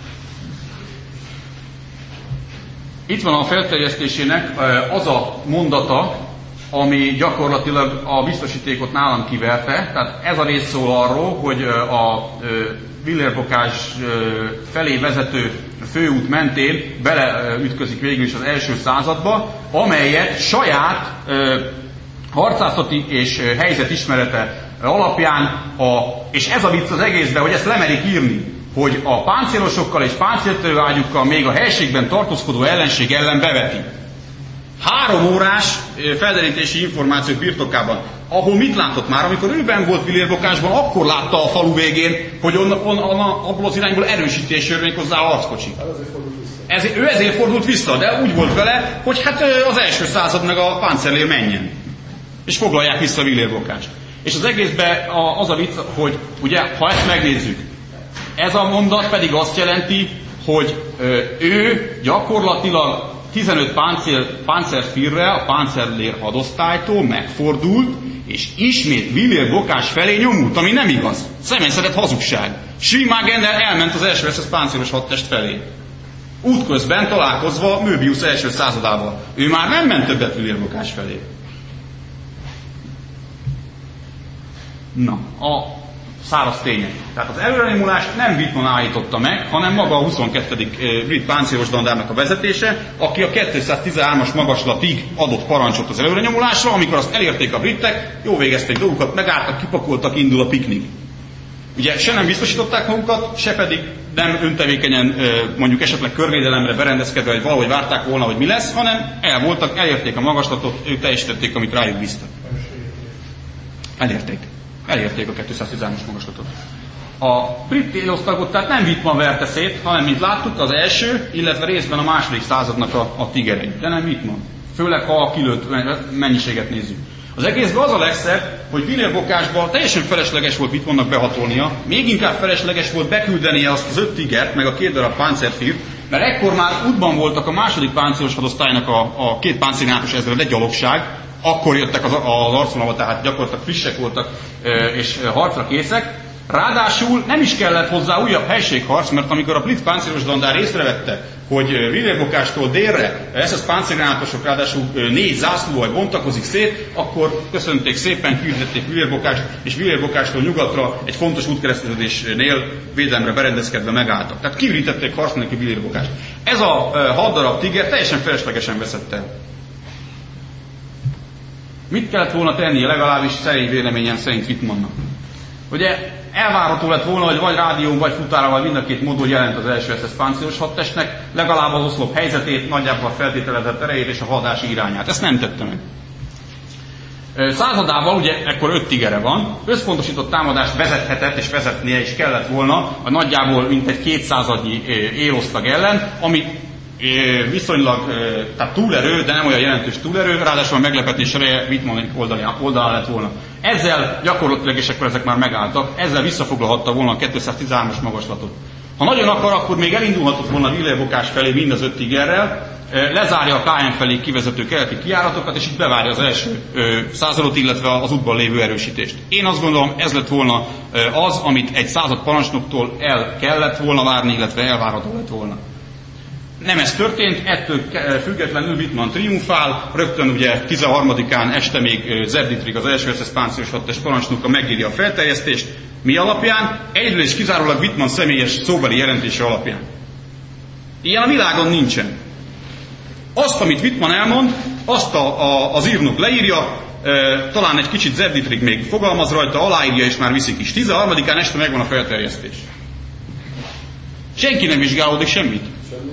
Itt van a felterjesztésének az a mondata, ami gyakorlatilag a biztosítékot nálam kiverte. Tehát ez a rész szól arról, hogy a Villers-Bocage felé vezető főút mentén beleütközik végül is az első századba, amelyet saját harcászati és helyzetismerete alapján, és ez a vicc az egészben, hogy ezt lemerik írni, hogy a páncélosokkal és páncéltörőágyukkal még a helységben tartózkodó ellenség ellen beveti. 3 órás felderítési információk birtokában, ahol mit látott már, amikor ő benn volt Villers-Bocage-ban, akkor látta a falu végén, hogy abból az irányból erősítés jön még hozzá a harckocsi. Ő ezért fordult vissza, de úgy volt vele, hogy hát az első század meg a Panzerlér menjen. És foglalják vissza Villers-Bocage-t. És az egészben az a vicc, hogy ugye, ha ezt megnézzük, ez a mondat pedig azt jelenti, hogy ő gyakorlatilag 15 Panzerführerrel a Panzerlér hadosztálytól megfordult, és ismét Villers-Bocage felé nyomult, ami nem igaz. Személyszedett hazugság. Schwiemagennel elment az első SS páncélos hadtest felé. Útközben találkozva Möbius első századával. Ő már nem ment többet Villers-Bocage felé. Na, a száraz tények. Tehát az előrenyomulást nem Wittmann állította meg, hanem maga a 22. brit páncélos dandárnak a vezetése, aki a 213-as magaslatig adott parancsot az előrenyomulásra, amikor azt elérték a britek, jó végezték dolgukat, megálltak, kipakoltak, indul a piknik. Ugye se nem biztosították magukat, se pedig nem öntevékenyen mondjuk esetleg körvédelemre berendezkedve, hogy valahogy várták volna, hogy mi lesz, hanem elérték a magaslatot, ők teljesítették, amit rájuk bíztak. Elérték a 213-as magaslatot. A brit télosztagot tehát nem Wittmann verte szét, hanem, mint láttuk, az első, illetve részben a második századnak a tigerei. De nem Wittmann. Főleg, ha a kilőtt mennyiséget nézzük. Az egészben az a legszebb, hogy Villers-Bocage-ban teljesen felesleges volt Wittmannnak behatolnia, még inkább felesleges volt beküldenie azt az 5 tigert, meg a 2 darab Panzerführer, mert ekkor már útban voltak a második páncélos hadosztálynak a 2 páncéljátos ezred, gyalogság, akkor jöttek az arcvonalba, tehát gyakorlatilag frissek voltak és harcra készek. Ráadásul nem is kellett hozzá újabb helységharc, mert amikor a brit páncélos dandár észrevette, hogy Villérbokástól délre SS páncélgránátosok ráadásul 4 zászlóval bontakozik szét, akkor köszönték szépen, küldették Villérbokást, és Villérbokástól nyugatra egy fontos útkereszteződésnél védelemre berendezkedve megálltak. Tehát kiürítették harc nélkül Villérbokást. Ez a 6 darab tiger teljesen feleslegesen veszett el. Mit kellett volna tennie, legalábbis szerény véleményem szerint Wittmannnak? Ugye elvárható lett volna, hogy vagy rádión, vagy futára, vagy mind a két módon jelent az első SS páncélos hadtestnek, legalább az oszlop helyzetét, nagyjából a feltételezett erejét és a hadási irányát. Ezt nem tette meg. Századával, ugye ekkor 5 tigere van, összpontosított támadást vezethetett és vezetnie is kellett volna a nagyjából mintegy 200-adnyi érosztag ellen, ami viszonylag, tehát túlerő, de nem olyan jelentős túlerő, ráadásul a meglepetés ereje Wittmann oldalán lett volna. Ezzel gyakorlatilag, és akkor ezek már megálltak, ezzel visszafoglalhatta volna a 213-as magaslatot. Ha nagyon akar, akkor még elindulhatott volna Villérbokás felé mind az 5 tigerrel, lezárja a KM felé kivezető keleti kijáratokat, és így bevárja az első századot, illetve az útban lévő erősítést. Én azt gondolom, ez lett volna az, amit egy század parancsnoktól el kellett volna várni, illetve elvárható lett volna. Nem ez történt, ettől függetlenül Wittmann triumfál, rögtön ugye 13-án este még Zerditrig, az első SS páncélos hadtest parancsnoka megírja a felterjesztést. Mi alapján? Egyről és kizárólag Wittmann személyes szóbeli jelentése alapján. Ilyen a világon nincsen. Azt, amit Wittmann elmond, azt az írnok leírja, talán egy kicsit Zerditrig még fogalmaz rajta, aláírja és már viszik is. 13-án este megvan a felterjesztés. Senki nem vizsgálódik semmit.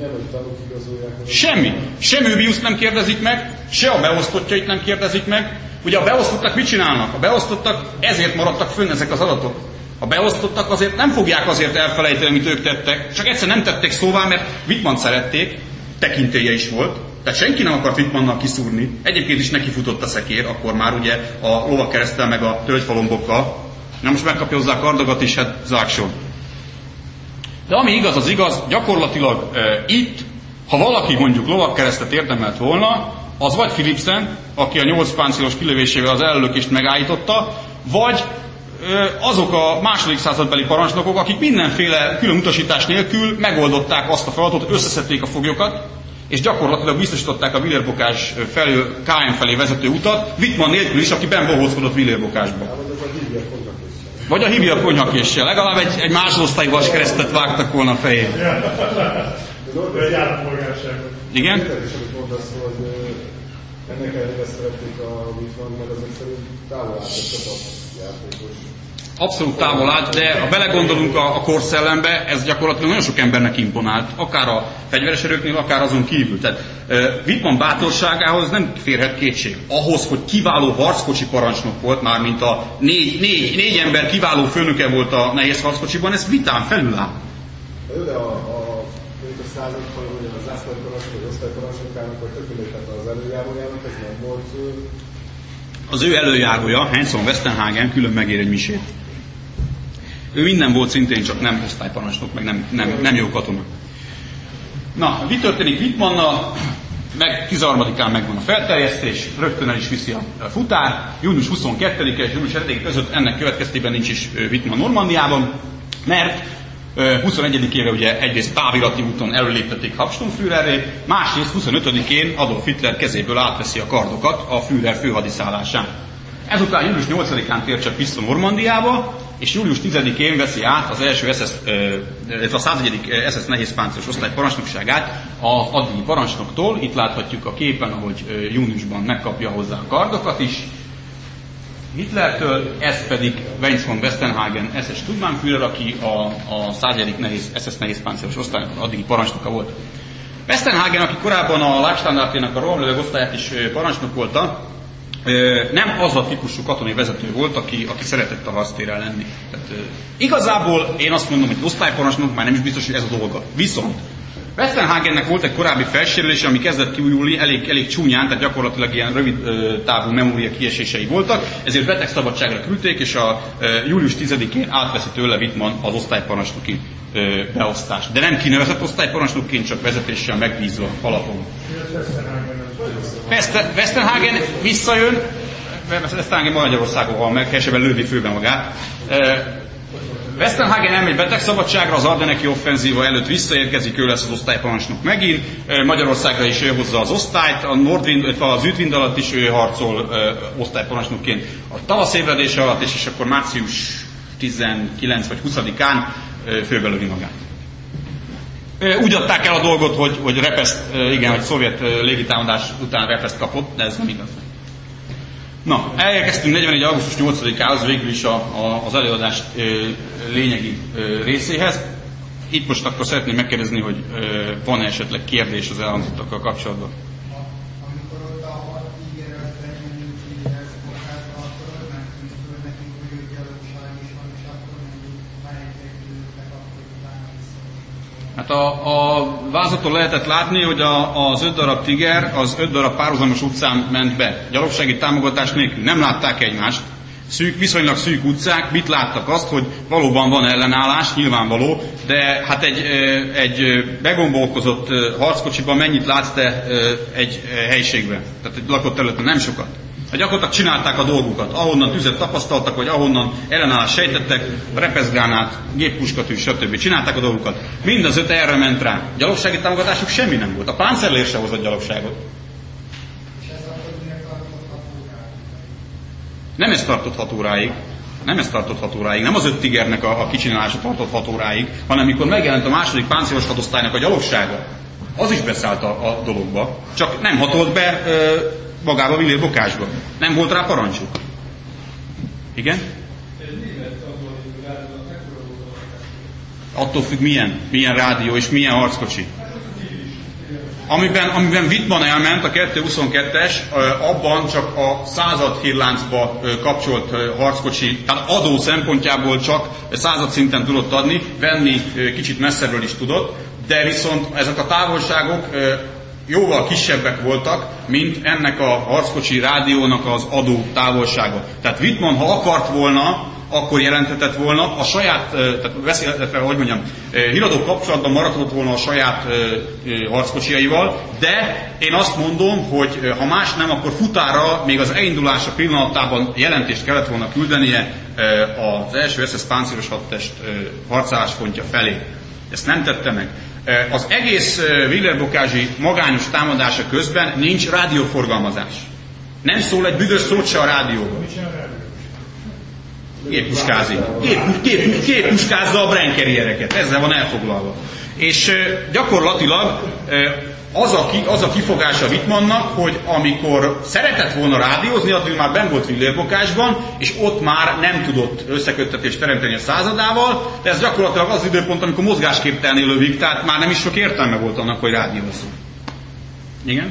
Semmi. Sem Möbiuszt nem kérdezik meg, se a beosztottjait nem kérdezik meg. Ugye a beosztottak mit csinálnak? A beosztottak ezért maradtak fönn ezek az adatok. A beosztottak azért nem fogják azért elfelejteni, amit ők tettek, csak egyszer nem tették szóvá, mert Wittmann szerették, tekintélye is volt. Tehát senki nem akart Wittmannnal kiszúrni. Egyébként is neki futott a szekér, akkor már ugye a lovagkereszttel meg a tölgyfalombokkal. Na most megkapja hozzá a kardogat is, hát zákson. De ami igaz, az igaz, gyakorlatilag itt, ha valaki mondjuk lovagkeresztet érdemelt volna, az vagy Philipsen, aki a 8 páncélos kilövésével az ellökést megállította, vagy azok a második századbeli parancsnokok, akik mindenféle külön utasítás nélkül megoldották azt a feladatot, hogy összeszedték a foglyokat, és gyakorlatilag biztosították a Villérbokás felől KM felé vezető utat, Wittmann nélkül is, aki benbohózkodott Villérbokásba. Vagy a hívja konyhakéssel. Legalább egy másodosztályú vaskeresztet vágtak volna a fejét.
Egy állampolgárságot.
Igen?
Amit mondasz, hogy ennek ellenére szerették a Wittmann, mert ezek szerint távol állt a csapatjátékos.
Abszolút távol állt, de ha belegondolunk a korszellembe, ez gyakorlatilag nagyon sok embernek imponált. Akár a fegyveres erőknél, akár azon kívül. Tehát Wittmann bátorságához nem férhet kétség. Ahhoz, hogy kiváló harckocsi parancsnok volt, mármint a négy ember kiváló főnöke volt a nehéz harckocsiban, ez vitán felül áll.
De a században, vagy az zászlóparancsnok, vagy osztályparancsnokának, vagy tökéletes az előjárójának, ez nem volt.
Az ő előjárója, Heinz von Westenhagen, külön megér egy misét. Ő minden volt szintén, csak nem osztályparancsnok, meg nem jó katona. Na, mi történik Wittmannnal? Meg 13-án megvan a felterjesztés, rögtön el is viszi a futár. Június 22-e és június 7 között ennek következtében nincs is Wittmann Normandiában, mert 21-ére ugye egyrészt távirati úton előléptették Hauptsturmführerré, másrészt 25-én Adolf Hitler kezéből átveszi a kardokat a Führer főhadiszállásán. Ezután július 8-án tér csak vissza Normandiába, és július 10-én veszi át az első a 101. SS nehézpáncélos osztály parancsnokságát az addigi parancsnoktól. Itt láthatjuk a képen, ahogy júniusban megkapja hozzá a kardokat is Hitlertől, ez pedig Heinz von Westenhagen SS Sturmbannführer, aki a 101. SS nehézpáncélos osztálynak addigi parancsnoka volt. Westenhagen, aki korábban a Leibstandártének a rohamlöveg osztályát is parancsnok volta, nem az a típusú katonai vezető volt, aki szeretett a harctéren lenni. Tehát, igazából én azt mondom, hogy osztályparancsnok már nem is biztos, hogy ez a dolga. Viszont Westenhagennek volt egy korábbi felsérülése, ami kezdett kiújulni elég csúnyán, tehát gyakorlatilag ilyen rövid távú memória kiesései voltak, ezért betegszabadságra küldték, és a július 10-én átveszi tőle Wittmann az osztályparancsnoki beosztást. De nem kinevezett osztályparancsnokként, csak vezetéssel megbízva alapon. Westenhagen visszajön, Westenhagen Magyarországon hal meg, helyesebben lődi főbe magát. Westenhagen elmegy betegszabadságra, az Ardeneki offenzíva előtt visszaérkezik, ő lesz az osztályparancsnok megint, Magyarországra is ő hozza az osztályt, az Üdvind alatt is ő harcol osztályparancsnokként, a tavaszébredése alatt, és akkor március 19 vagy 20-án főbelövi magát. Úgy adták el a dolgot, hogy repeszt, igen, hogy szovjet légitámadás után repeszt kapott, de ez nem igaz. Na, elérkeztünk 44. augusztus 8-ához, végül is az előadás lényegi részéhez. Itt most akkor szeretném megkérdezni, hogy van-e esetleg kérdés az elhangzottakkal kapcsolatban.
Amikor ott a 6 ígéret Benjamin-hez fogásba, akkor az mentünk föl nekünk, hogy ő gyalogság is van, és akkor mondjuk mellékekülőknek akkor utána vissza.
Hát a vázaton lehetett látni, hogy az 5 darab Tiger az 5 darab párhuzamos utcán ment be. Gyalogsági támogatás nélkül. Nem látták egymást. Viszonylag szűk utcák, mit láttak azt, hogy valóban van ellenállás, nyilvánvaló, de hát egy begombolkozott harckocsiban mennyit látsz te egy helyiségben? Tehát egy lakott területen nem sokat. Hát gyakorlatilag csinálták a dolgukat, ahonnan tüzet tapasztaltak, vagy ahonnan ellenállást sejtettek, repeszgránát, géppuskatű, stb. Csinálták a dolgukat. Mind az 5 erre ment rá. Gyalogsági támogatásuk semmi nem volt. A Panzerlehr se hozott gyalogságot. Nem ez tartott 6 óráig. Nem az 5 Tigernek a kicsinálása tartott 6 óráig, hanem mikor megjelent a második páncélos hadosztálynak a gyalogsága, az is beszállt a dologba, csak nem hatolt be magába Villér Bokásba. Nem volt rá parancsuk. Igen? Attól függ milyen rádió és milyen harckocsi. Amiben Wittmann elment, a 222-es, abban csak a századhírláncba kapcsolt harckocsi, tehát adó szempontjából csak századszinten tudott adni, venni kicsit messzebbről is tudott, de viszont ezek a távolságok jóval kisebbek voltak, mint ennek a harckocsi rádiónak az adó távolsága. Tehát Wittmann, ha akart volna, akkor jelentetett volna a saját, híradó kapcsolatban maradhatott volna a saját harckocsiaival, de én azt mondom, hogy ha más nem, akkor futára még az elindulása pillanatában jelentést kellett volna küldenie az első SS páncélos hadtest harcálláspontja felé. Ezt nem tette meg. Az egész Villers-Bocage magányos támadása közben nincs rádióforgalmazás. Nem szól egy büdös szót se a rádióban. Géppuskázik. Géppuskázza a Brenkeriereket. Ezzel van elfoglalva. És gyakorlatilag az a kifogása Wittmannnak, hogy amikor szeretett volna rádiózni, addig már benn volt Villers-Bocage-ban, és ott már nem tudott összeköttetést teremteni a századával, de ez gyakorlatilag az időpont, amikor mozgásképtelenül lövik, tehát már nem is sok értelme volt annak, hogy rádiózzon. Igen?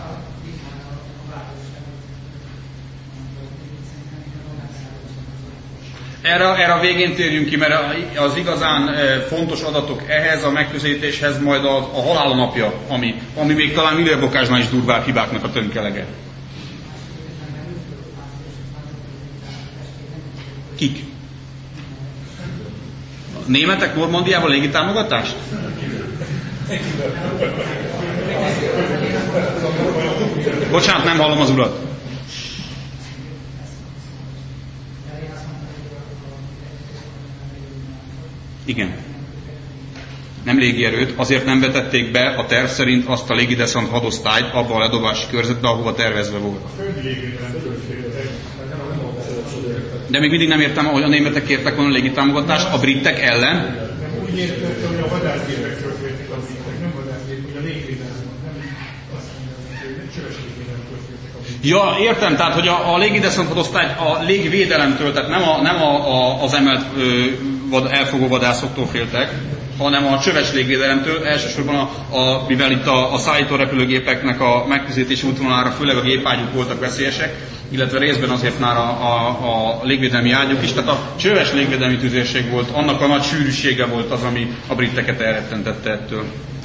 Erre a végén térjünk ki, mert az igazán fontos adatok ehhez a megközelítéshez majd a halála napja, ami még talán Villers-Bocage-nál is durvább hibáknak a tönkelege. Kik? A németek Normandiában légitámogatást? Bocsánat, nem hallom az urat. Igen. Nem légierőt, azért nem vetették be a terv szerint azt a légideszant hadosztályt abba a ledobási körzetbe, ahova tervezve volt. De még mindig nem értem, hogy a németek kértek volna a légitámogatást a britek ellen.
Nem úgy értettem, hogy a vadászgépekről féltek a britek, nem vadászgép, hogy a légvédelem, nem azt mondja, hogy csöves légvédelemtől féltek a britek.
Ja, értem, tehát, hogy a légideszant hadosztály a légvédelemtől, tehát nem az emelt elfogó vadászoktól féltek, hanem a csöves légvédelemtől, elsősorban mivel itt a szállító repülőgépeknek a megközelítési útvonalára főleg a gépágyúk voltak veszélyesek, illetve részben azért már a légvédelmi ágyúk is, tehát a csöves légvédelmi tüzérség volt, annak a nagy sűrűsége volt az, ami a briteket elrettentette ettől.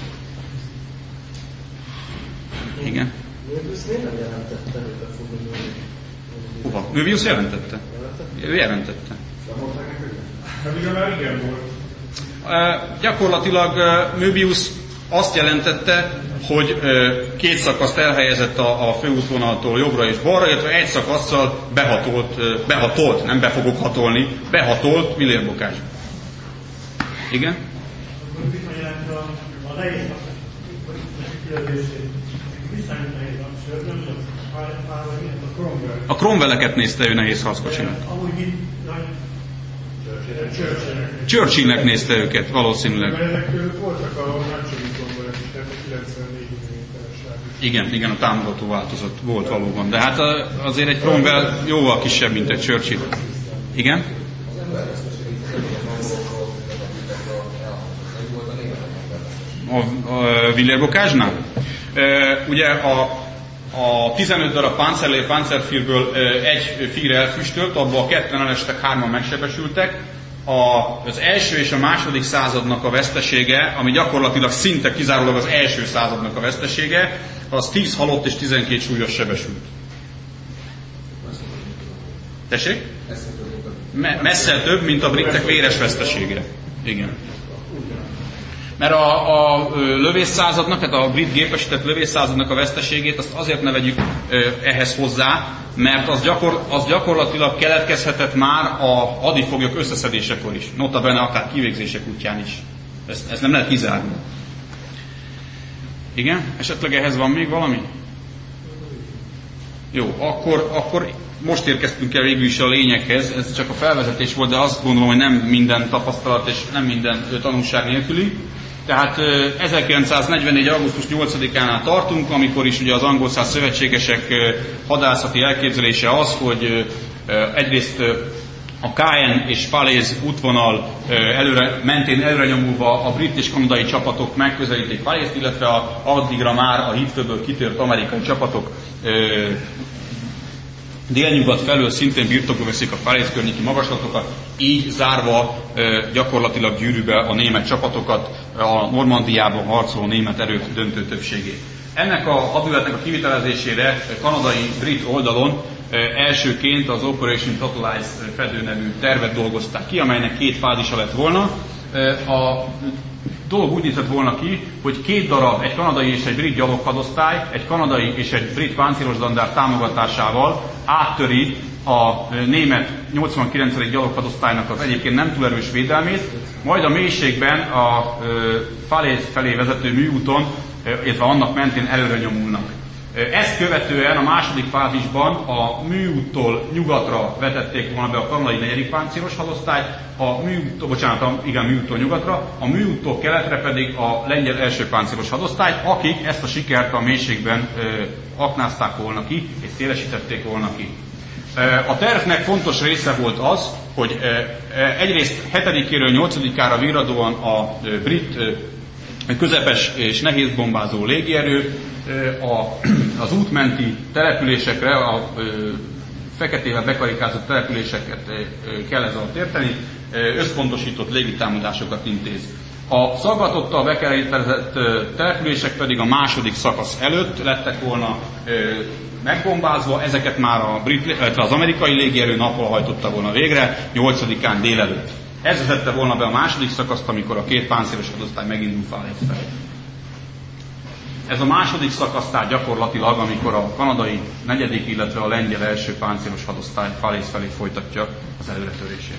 Igen.
Möbius miért nem jelentette, hogy a fogod?
Hova? Möbius jelentette. Ő jelentette.
Nem ugye már igen volt.
Gyakorlatilag Möbius azt jelentette, hogy 2 szakaszt elhelyezett a főútvonaltól jobbra és balra, illetve egy szakasszal behatolt, nem be fogok hatolni, behatolt Villers-Bocage. Igen?
Akkor mit jelent a nehéz kérdését? Viszont nehéz a sörgön, a Cromwell.
A Cromwell-eket nézte ő nehéz harckocsinak.
Amúgy mit?
Churchillnek nézte őket, valószínűleg.
Ezek voltak a nagyságú Cromwell-ek is, tehát a 94 mm-es.
Igen, a támogató változat volt valóban. De hát azért egy Cromwell jóval kisebb, mint egy Churchill. Igen? A Villers-Bocage-nál? Ugye a 15 darab Panzerführből egy Führer elfüstölt, abból a ketten elestek, 3-an megsebesültek. Az első és a második századnak a vesztesége, ami gyakorlatilag szinte kizárólag az első századnak a vesztesége, az 10 halott és 12 súlyos sebesült. Tessék? Messzel több, mint a britek véres vesztesége. Igen. Mert a lövészszázadnak, tehát a brit gépesített lövészszázadnak a veszteségét azt azért ne vegyük ehhez hozzá, mert az gyakorlatilag keletkezhetett már a hadifoglyok összeszedésekor is. Notabene akár kivégzések útján is. Ezt nem lehet kizárni. Igen? Esetleg ehhez van még valami? Jó, akkor most érkeztünk el végül is a lényeghez. Ez csak a felvezetés volt, de azt gondolom, hogy nem minden tapasztalat és nem minden tanulság nélküli. Tehát 1944. augusztus 8-ánál tartunk, amikor is ugye az angol száz szövetségesek hadászati elképzelése az, hogy egyrészt a Caen és Falaise útvonal mentén előrenyomulva a brit és kanadai csapatok megközelítik Falaise-t, illetve addigra már a hídfőből kitört amerikai csapatok délnyugat felől szintén birtokba veszik a Falaise környéki magaslatokat, így zárva gyakorlatilag gyűrűbe a német csapatokat, a Normandiában harcoló német erők döntő többségét. Ennek a hadműveletnek a kivitelezésére kanadai-brit oldalon elsőként az Operation Totalize fedő nevű tervet dolgozták ki, amelynek 2 fázisa lett volna. A dolog úgy nézett volna ki, hogy 2 darab, egy kanadai és egy brit gyaloghadosztály, egy kanadai és egy brit páncélos dandár támogatásával áttöri a német 89. gyaloghadosztálynak az egyébként nem túl erős védelmét, majd a mélységben a Falaise felé vezető műúton, illetve annak mentén előre nyomulnak. Ezt követően a második fázisban a műúttól nyugatra vetették volna be a kanadai 4. páncélos hadosztályt, műúttól nyugatra, a műúttól keletre pedig a lengyel 1. páncélos hadosztályt, akik ezt a sikert a mélységben aknázták volna ki, és szélesítették volna ki. A tervnek fontos része volt az, hogy egyrészt 7-éről 8-ára virradóan a brit közepes és nehéz bombázó légierő az útmenti településekre, a feketével bekarikázott településeket kell ez alatt érteni, összpontosított légitámadásokat intéz. A szaggatottal bekerített települések pedig a második szakasz előtt lettek volna megbombázva, ezeket már az amerikai légierő nappal hajtotta volna végre, 8-án délelőtt. Ez vezette volna be a második szakaszt, amikor a 2 páncélos hadosztály megindul Falaise felé. Ez a második szakasz tehát gyakorlatilag, amikor a kanadai 4., illetve a lengyel 1. páncélos hadosztály Falaise felé folytatja az előretörését.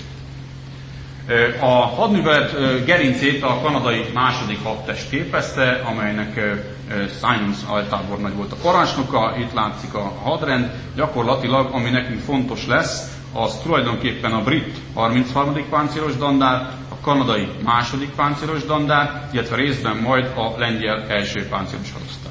A hadművelet gerincét a kanadai 2. hadtest képezte, amelynek Simons altábornagy volt a parancsnoka, itt látszik a hadrend. Gyakorlatilag, ami nekünk fontos lesz, az tulajdonképpen a brit 33. páncélos dandár, a kanadai 2. páncélos dandár, illetve részben majd a lengyel 1. páncélos hadosztály.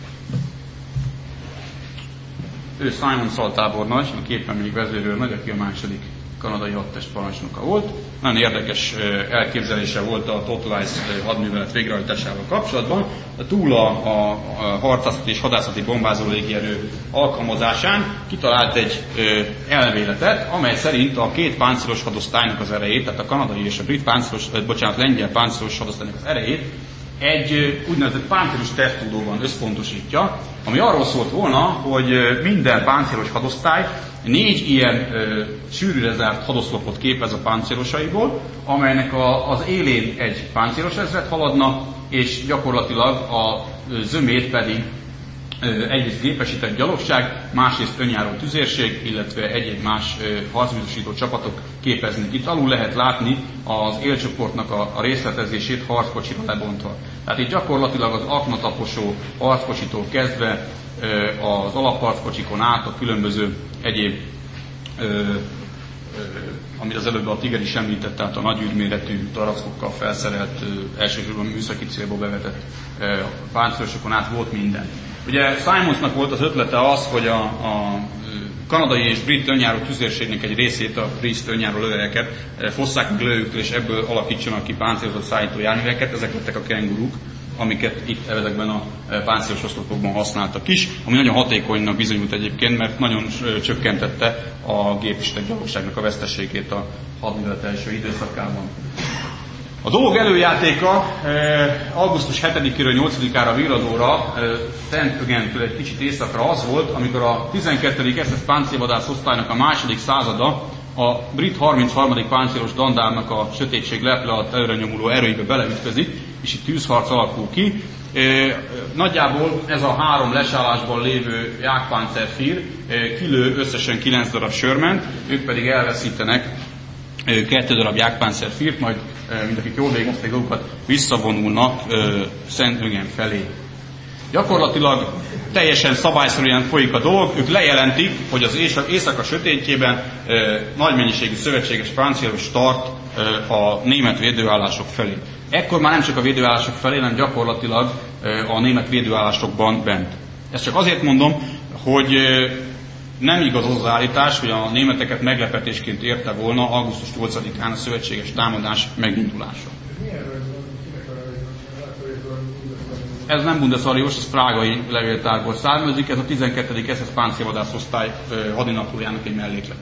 Ő Simons altábornagy, a képen még vezérőrnagy, aki a 2. kanadai hadtest parancsnoka volt. Nagyon érdekes elképzelése volt a Totalize hadművelet végrehajtásával kapcsolatban. Túl a harcászati és hadászati bombázó légierő alkalmazásán kitalált egy elméletet, amely szerint a 2 páncélos hadosztálynak az erejét, tehát a kanadai és a lengyel páncélos hadosztálynak az erejét egy úgynevezett páncélos teszttudóban összpontosítja, ami arról szólt volna, hogy minden páncélos hadosztály 4 ilyen sűrűre zárt hadoszlopot képez a páncélosaiból, amelynek az élén egy páncélos ezred haladna, és gyakorlatilag a zömét pedig egyrészt gépesített gyalogság, másrészt önjáró tüzérség, illetve egyéb más harcbiztosító csapatok képeznek. Itt alul lehet látni az élcsoportnak a részletezését harckocsira lebontva. Tehát itt gyakorlatilag az aknataposó harckocsitól kezdve az alapharckocsikon át a különböző egyéb, amit az előbb a Tiger is említett, tehát a nagy űrméretű darabkokkal felszerelt, elsősorban műszaki célból bevetett páncélosokon át volt minden. Ugye Simonsnak volt az ötlete az, hogy a kanadai és brit önjáró tüzérségnek egy részét, a brit önjáró lőszereket fosszák meg lőjüktől, és ebből alakítsanak ki páncélozott szállító járműveket. Ezek lettek a kenguruk, amiket itt ezekben a páncélos oszlopokban használtak is, ami nagyon hatékonynak bizonyult egyébként, mert nagyon csökkentette a gépisített gyalogságnak a veszteségét a hadművelet első időszakában. A dolog előjátéka augusztus 7-ről 8-ára Viradóra, Szent-Ögentől egy kicsit északra az volt, amikor a 12. SS páncélvadász osztálynak a második százada a brit 33. páncélos dandárnak a sötétség leple alatt előre nyomuló erőibe beleütközik, és itt tűzharc alakul ki. Nagyjából ez a 3 lesállásban lévő Jagdpanzerfír kilő összesen 9 darab Shermant, ők pedig elveszítenek 2 darab Jagdpanzerfírt, majd mint akik jól végezték dolgokat, visszavonulnak Szent-Ögen felé. Gyakorlatilag teljesen szabályszerűen folyik a dolog, ők lejelentik, hogy az éjszaka sötétjében nagy mennyiségű szövetséges páncélos tart a német védőállások felé. Ekkor már nem csak a védőállások felé, hanem gyakorlatilag a német védőállásokban bent. Ezt csak azért mondom, hogy nem igaz az állítás, hogy a németeket meglepetésként érte volna augusztus 8-án a szövetséges támadás megindulása. Ez nem Bundesariós, ez prágai levéltárból származik, ez a 12. SS páncélvadászosztály hadinaplójának egy melléklete.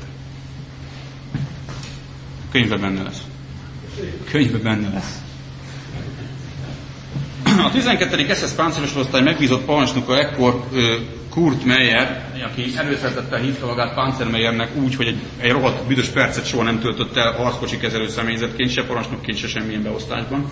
Könyvben benne lesz. Könyvben benne lesz. A 12. SS páncélos osztály megbízott parancsnoka ekkor Kurt Meyer, aki előszeretettel hívta magát Panzermeyernek úgy, hogy egy rohadt büdös percet soha nem töltött el harckocsi kezelő személyzetként, se parancsnokként, se semmilyen beosztásban.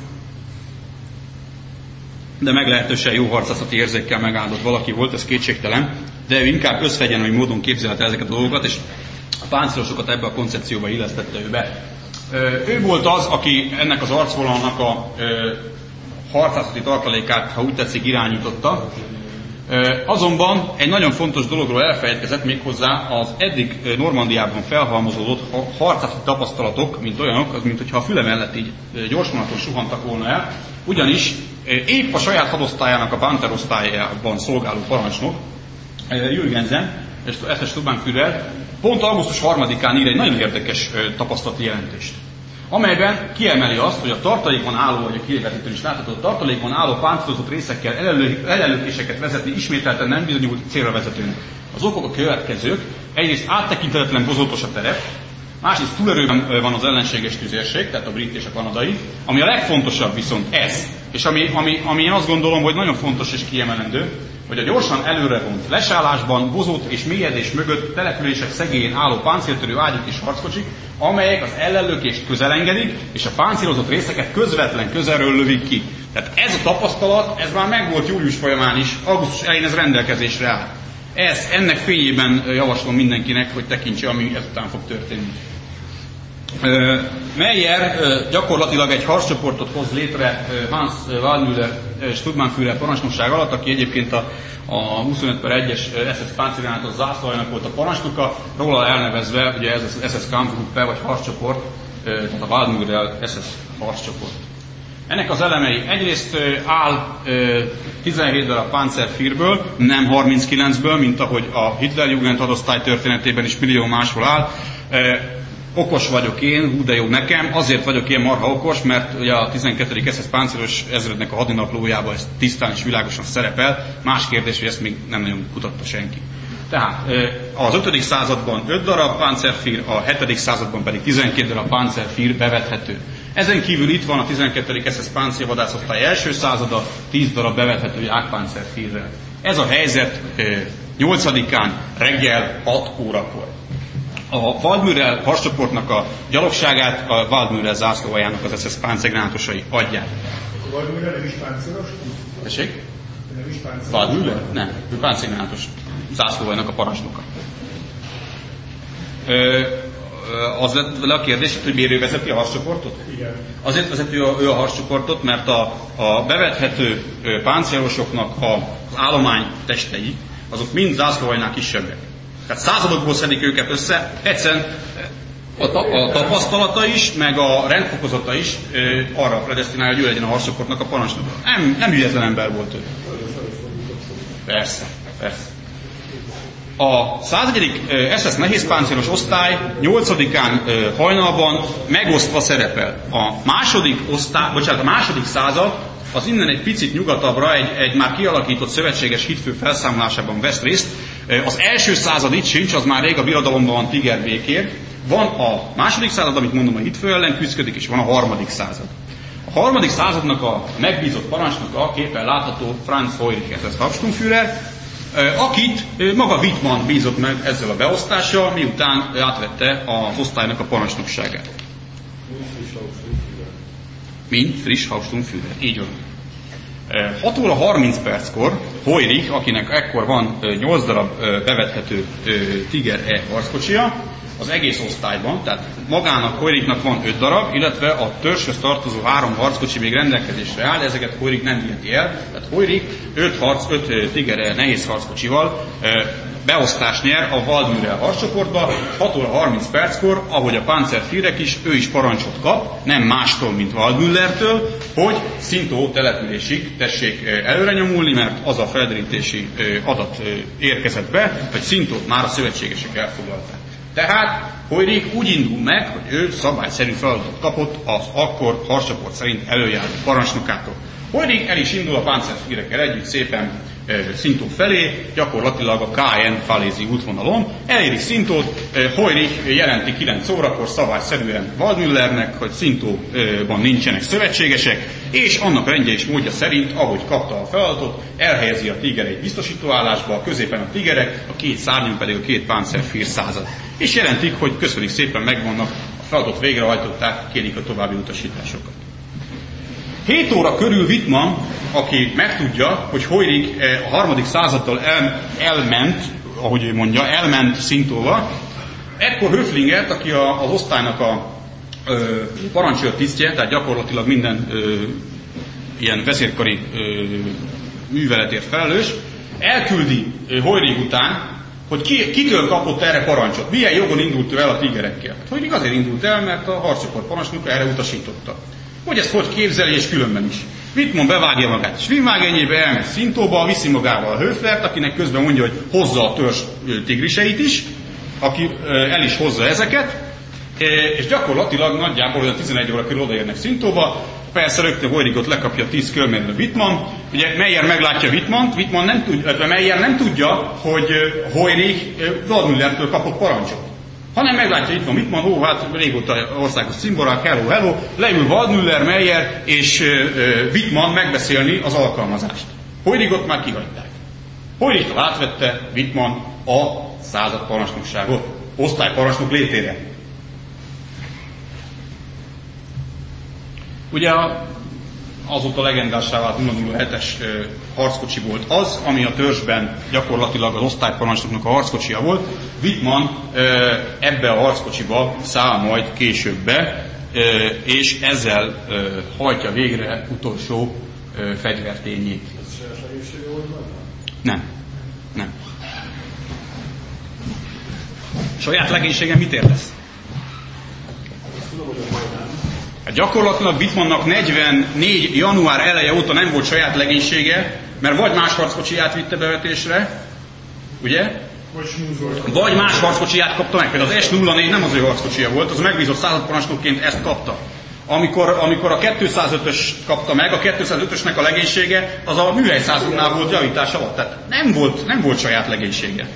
De meglehetősen jó harcászati érzékkel megáldott valaki volt, ez kétségtelen, de ő inkább összfegyelmi módon képzelte ezeket a dolgokat, és a páncélosokat ebbe a koncepcióba illesztette ő be. Ő volt az, aki ennek az arcvonalnak a harcászati tartalékát, ha úgy tetszik, irányította. Azonban egy nagyon fontos dologról elfelejtkezett, méghozzá az eddig Normandiában felhalmozódott harcászati tapasztalatok, mint olyanok, az mint hogyha a füle mellett így gyorsvonaton suhantak volna el, ugyanis épp a saját hadosztályának a Panther osztályában szolgáló parancsnok, Jürgensen, SS Sturmbannführer, pont augusztus 3-án ír egy nagyon érdekes tapasztalati jelentést, amelyben kiemeli azt, hogy a tartalékban álló, vagy a kijelentőn is látható, a tartalékban álló páncélozott részekkel ellenlökéseket vezetni ismételten nem bizonyult célra vezetőnek. Az okok a következők: egyrészt áttekinthetetlen bozótos a terep, másrészt túlerőben van az ellenséges tüzérség, tehát a brit és a kanadai, ami a legfontosabb viszont ez, és ami én azt gondolom, hogy nagyon fontos és kiemelendő, hogy a gyorsan előrevont lesállásban, bozót és mélyedés mögött települések szegélyén álló páncéltörő ágyuk és harckocsikk, amelyek az ellenlökést közelengedik, és a páncélozott részeket közvetlen közelről lövik ki. Tehát ez a tapasztalat, ez már megvolt július folyamán is, augusztus elején ez rendelkezésre áll. Ennek fényében javaslom mindenkinek, hogy tekintse, ami ezután fog történni. Meyer gyakorlatilag egy harccsoportot hoz létre Hans Waldmüller Sturmbannführer parancsnokság alatt, aki egyébként a 25/1-es SS páncélgránátos zászlóaljának volt a parancsnoka, róla elnevezve ugye ez az SS Kampfgruppe vagy harccsoport, tehát a Waldmüller SS harccsoport. Ennek az elemei egyrészt áll 17 darab Panzerfírből, nem 39-ből, mint ahogy a Hitlerjugend hadosztály történetében is millió máshol áll. Okos vagyok én, hú de jó nekem, azért vagyok ilyen marha okos, mert ugye a 12. SS páncélos ezrednek a hadinaplójában ez tisztán és világosan szerepel, más kérdés, hogy ezt még nem nagyon kutatta senki. Tehát az 5. században 5 darab Panzerfír, a 7. században pedig 12 darab Panzerfír bevethető. Ezen kívül itt van a 12. SS páncélvadászosztály első százada, 10 darab bevethető Jagdpanzerfírrel. Ez a helyzet 8-án reggel 6 órakor. A Waldmüller harccsoportnak a gyalogságát a Waldmüller zászlóaljának az SS páncélgránátosai adják.
A Waldmüller nem is páncélos?
Tessék?
Nem is páncél.
Waldmüller? Nem, ő páncéljáratos zászlóvajnak a parancsnoka. Az lett vele a kérdés, hogy miért ő vezeti a harccsoportot?
Igen.
Azért vezeti ő a harccsoportot, mert a bevethető páncélosoknak az állomány testei, azok mind zászlóvajnál kisebbek. Tehát századokból szedik őket össze, egyszerűen a tapasztalata is, meg a rendfokozata is arra predesztinálja, hogy ő legyen a harccsoportnak a parancsnoka. Nem ügyetlen ember volt ő. Persze. A 101. SS nehézpáncélos osztály 8-án hajnalban megosztva szerepel. A második század az innen egy picit nyugatabbra egy már kialakított szövetséges hitfő felszámolásában vesz részt. Az első század itt sincs, az már rég a birodalomban van Tigerbékért. Van a második század, amit mondom, a hitfő ellen küzdik, és van a harmadik század. A harmadik századnak a megbízott parancsnoka a képen látható Franz Heurich, ez Hauptsturmführer, akit maga Wittmann bízott meg ezzel a beosztással, miután átvette az osztálynak a parancsnokságát. Mint Frisch Hauptsturmführer. Így van. 6 óra 30 perckor Heurich, akinek ekkor van 8 darab bevethető Tiger E harckocsia, az egész osztályban, tehát magának Heurichnak van 5 darab, illetve a törzshöz tartozó 3 harckocsi még rendelkezésre áll, de ezeket Heurich nem viheti el. Tehát Heurich 5 Tiger nehéz harckocsival beosztást nyer a Waldmüller harccsoportba. 6 óra 30 perckor, ahogy a Panzerführer is, ő is parancsot kap, nem mástól, mint Waldmüllertől, hogy Szintó településig tessék előre nyomulni, mert az a felderítési adat érkezett be, hogy Szintót már a szövetségesek elfoglalták. Tehát Heurich úgy indul meg, hogy ő szabályszerű feladatot kapott az akkor harccsoport szerint előjáró parancsnokától. Heurich el is indul a Panzerführerekkel együtt szépen Szintó felé, gyakorlatilag a KN Falézi útvonalon. Eléri Szintót, Heurich jelenti 9 órakor szabályszerűen Waldmüllernek, hogy Szintóban nincsenek szövetségesek, és annak rendje és módja szerint, ahogy kapta a feladatot, elhelyezi a Tigereit biztosítóállásba, középen a Tigerek, a két szárnyon pedig a 2 Panzerführer század. És jelentik, hogy köszönik szépen, megvannak, a feladatot végrehajtották, kérik a további utasításokat. 7 óra körül Wittmann, aki megtudja, hogy Heurich a 3. századdal elment, ahogy ő mondja, elment Szintóval, ekkor Höflingert, aki az osztálynak a parancsőr tisztje, tehát gyakorlatilag minden ilyen vezérkari műveletért felelős, elküldi Heurich után, hogy kitől kapott erre parancsot, milyen jogon indult ő el a Tigerekkel. Heurich azért indult el, mert a harccsoport parancsnoka erre utasította. Hogy ezt hogy képzeli, és különben is. Wittmann bevágja magát, és Schwimmwagenjébe elmegy Szintóba, viszi magával a Höflert, akinek közben mondja, hogy hozza a törzs tigriseit is, aki el is hozza ezeket, és gyakorlatilag nagyjából olyan 11 óra körül odaérnek Szintóba. Persze rögtön Heurichot lekapja 10 körmérre Wittmann. Ugye Meyer meglátja Wittmannt, Meyer nem tudja, hogy Heurich Waldmüllertől kapott parancsot. Hanem meglátja, itt van Wittmann, hát régóta országos cimborák, hello, leül Waldmüller, Meyer és Wittmann megbeszélni az alkalmazást. Heurichot már kihagyták. Heurichtól átvette Wittmann a század parancsnokságot, osztályparancsnok létére. Ugye azóta legendássá vált 007-es harckocsi volt az, ami a törzsben gyakorlatilag az osztályparancsnoknak a harckocsia volt. Wittmann ebbe a harckocsiba száll majd később be, és ezzel hajtja végre utolsó fegyvertényét. Nem. Saját legénységen mit értesz? Hát gyakorlatilag Wittmannnak 44. január eleje óta nem volt saját legénysége, mert vagy más harckocsiját vitte bevetésre, ugye? Vagy más harckocsiját kapta meg. Például az S-04 nem az ő harckocsia volt, az megbízott századparancsnokként ezt kapta. Amikor a 205-ös kapta meg, a 205-ösnek a legénysége, az a műhelyszázadnál volt javítás alatt. Tehát nem volt saját legénysége.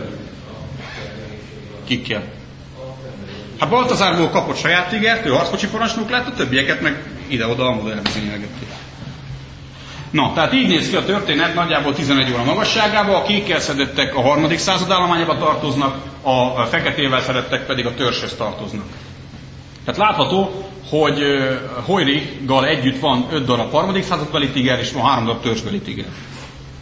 Kikkel? Hát Baltazárból kapott saját Tigert, ő harckocsi parancsnok lett, a többieket meg ide-oda amoda elbizonyelgették. Na, tehát így néz ki a történet nagyjából 11 óra magasságában, a kékkel szedettek a 3. század állományába tartoznak, a feketével szedettek pedig a törzshöz tartoznak. Tehát látható, hogy Heurichgal együtt van 5 darab 3. századbeli Tiger, és van 3 darab törzsbeli Tiger.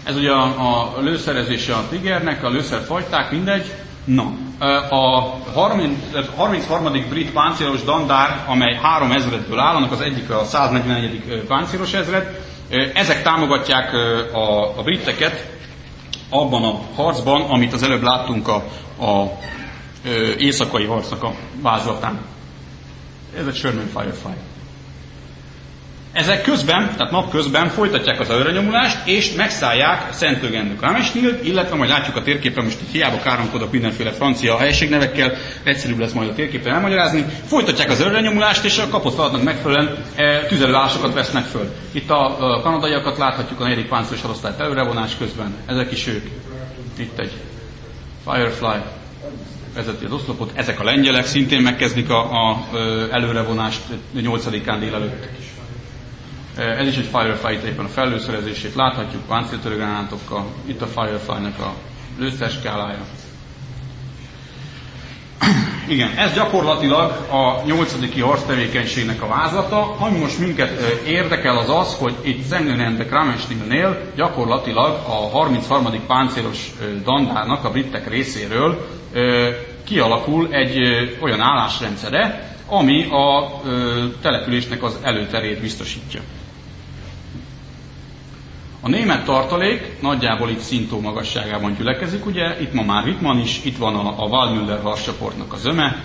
Ez ugye a lőszerezése a Tigernek, a lőszerfajták, mindegy. Na, a 33. brit páncélos dandár, amely 3 ezredből áll, annak az egyik a 141. páncélos ezred. Ezek támogatják a briteket abban a harcban, amit az előbb láttunk a éjszakai harcnak a vázlatán. Ez egy Sherman Firefly. Ezek közben, tehát napközben folytatják az előrenyomulást, és megszállják Saint-Eugen-de-Cramesnil, illetve majd látjuk a térképen, most hiába káromkodok mindenféle francia helységnevekkel, egyszerűbb lesz majd a térképen elmagyarázni. Folytatják az előrenyomulást, és a kapott feladatnak megfelelően tüzelőállásokat vesznek föl. Itt a kanadaiakat láthatjuk a 4. páncélos hadosztály előrevonás közben. Ezek is ők. Itt egy Firefly vezeti az oszlopot. Ezek a lengyelek szintén megkezdik a előrevonást 8-án délelőtt. Ez is egy Firefly, itt éppen a fellőszerezését láthatjuk, páncéltörőgránátokkal. Itt a Firefly-nak a lőszerskálája. Igen, ez gyakorlatilag a 8. harctevékenységnek a vázlata. Ami most minket érdekel az az, hogy itt Saint-Eugen-de-Cramesnilnél gyakorlatilag a 33. páncélos dandárnak a britek részéről kialakul egy olyan állásrendszere, ami a településnek az előterét biztosítja. A német tartalék nagyjából itt Szintó magasságában gyülekezik, ugye itt ma már Wittmann is, itt van a Waldmüller harccsoportnak a zöme.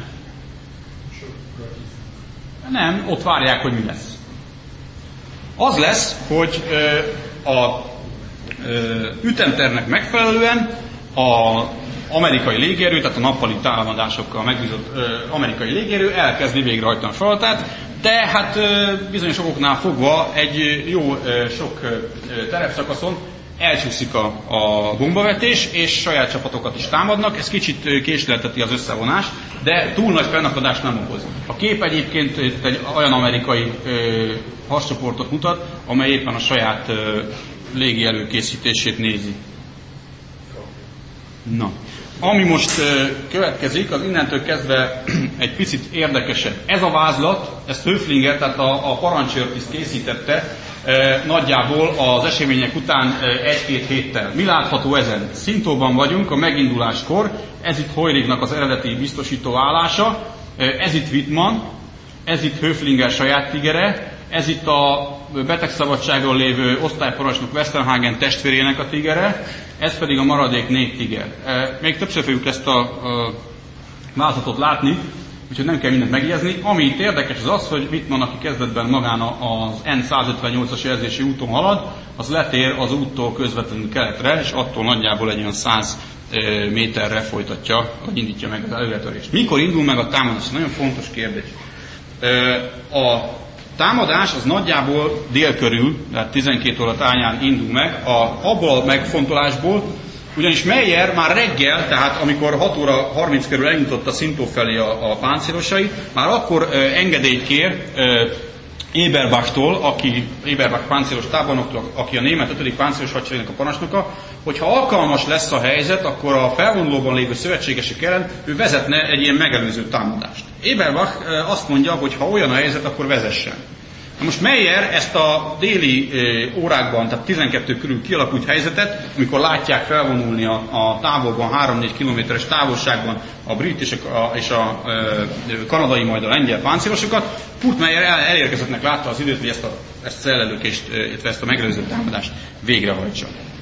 Nem, ott várják, hogy mi lesz. Az lesz, hogy a ütemtervnek megfelelően az amerikai légierő, tehát a nappali támadásokkal megbízott amerikai légierő elkezdi végrehajtani a feladatát, de hát bizonyos okoknál fogva egy jó sok terepszakaszon elcsúszik a bombavetés, és saját csapatokat is támadnak. Ez kicsit késlelteti az összevonást, de túl nagy fennakadást nem okoz. A kép egyébként egy olyan amerikai harccsoportot mutat, amely éppen a saját légi előkészítését nézi. Na. Ami most következik, az innentől kezdve egy picit érdekesebb. Ez a vázlat, ezt Höflinger, tehát a parancsőrtiszt készítette nagyjából az események után 1-2 héttel. Mi látható ezen? Szintóban vagyunk a meginduláskor, ez itt Heurignak az eredeti biztosító állása, ez itt Wittmann, ez itt Höflinger saját tigere, ez itt a betegszabadságon lévő osztályparancsnok Westenhagen testvérének a tigere, ez pedig a maradék 4 tiger. Még többször fogjuk ezt a vázlatot látni, úgyhogy nem kell mindent megjegyezni. Ami itt érdekes az az, hogy Wittmann, aki kezdetben magán az N158-as jelzési úton halad, az letér az úttól közvetlenül keletre, és attól nagyjából egy olyan 100 méterre folytatja, vagy indítja meg az előretörést. Mikor indul meg a támadás? Ez nagyon fontos kérdés. A támadás az nagyjából dél körül, tehát 12 óra táján indul meg, abból a megfontolásból, ugyanis Meyer már reggel, tehát amikor 6 óra 30 körül elindította Szintó felé a páncélosait, már akkor engedélyt kér Eberbachtól, Eberbach páncélos tábornoktól, aki a német 5. páncélos hadseregnek a parancsnoka, hogyha alkalmas lesz a helyzet, akkor a felvonulóban lévő szövetségesek ellen ő vezetne egy ilyen megelőző támadást. Eberbach azt mondja, hogy ha olyan a helyzet, akkor vezessen. Na most Meyer ezt a déli órákban, tehát 12 körül kialakult helyzetet, amikor látják felvonulni a távolban, 3-4 kilométeres távolságban a brit és a kanadai, majd a lengyel páncélosokat, Kurt Meyer elérkezettnek látta az időt, hogy ezt az ellenőkést, ezt a megelőző támadást végrehajtsa.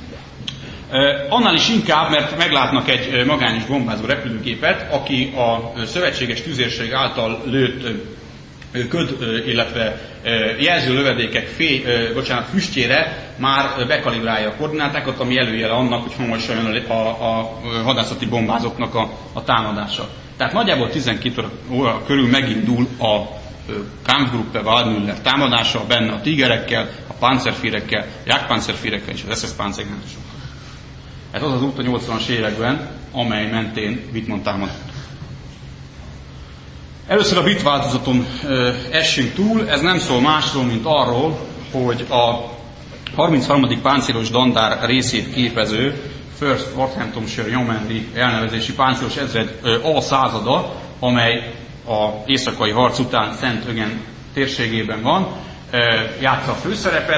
Annál is inkább, mert meglátnak egy magányos bombázó repülőgépet, aki a szövetséges tüzérség által lőtt köd, illetve jelzőlövedékek füstjére már bekalibrálja a koordinátákat, ami előjele annak, hogy hamarosan jön a hadászati bombázóknak a támadása. Tehát nagyjából 12 óra körül megindul a Kampfgruppe Waldmüller támadása, benne a tigerekkel, a Panzerfierekkel, a Jagdpanzerfierekkel és az SS páncélgránátosokkal. Ez az az út a 80-as években, amely mentén Wittmann támadott. Először a brit változaton essünk túl, ez nem szól másról, mint arról, hogy a 33. páncélos dandár részét képező First Northamptonshire Yeomanry elnevezési páncélos ezred A százada, amely az éjszakai harc után Saint-Eugen térségében van, játsza a főszerepet.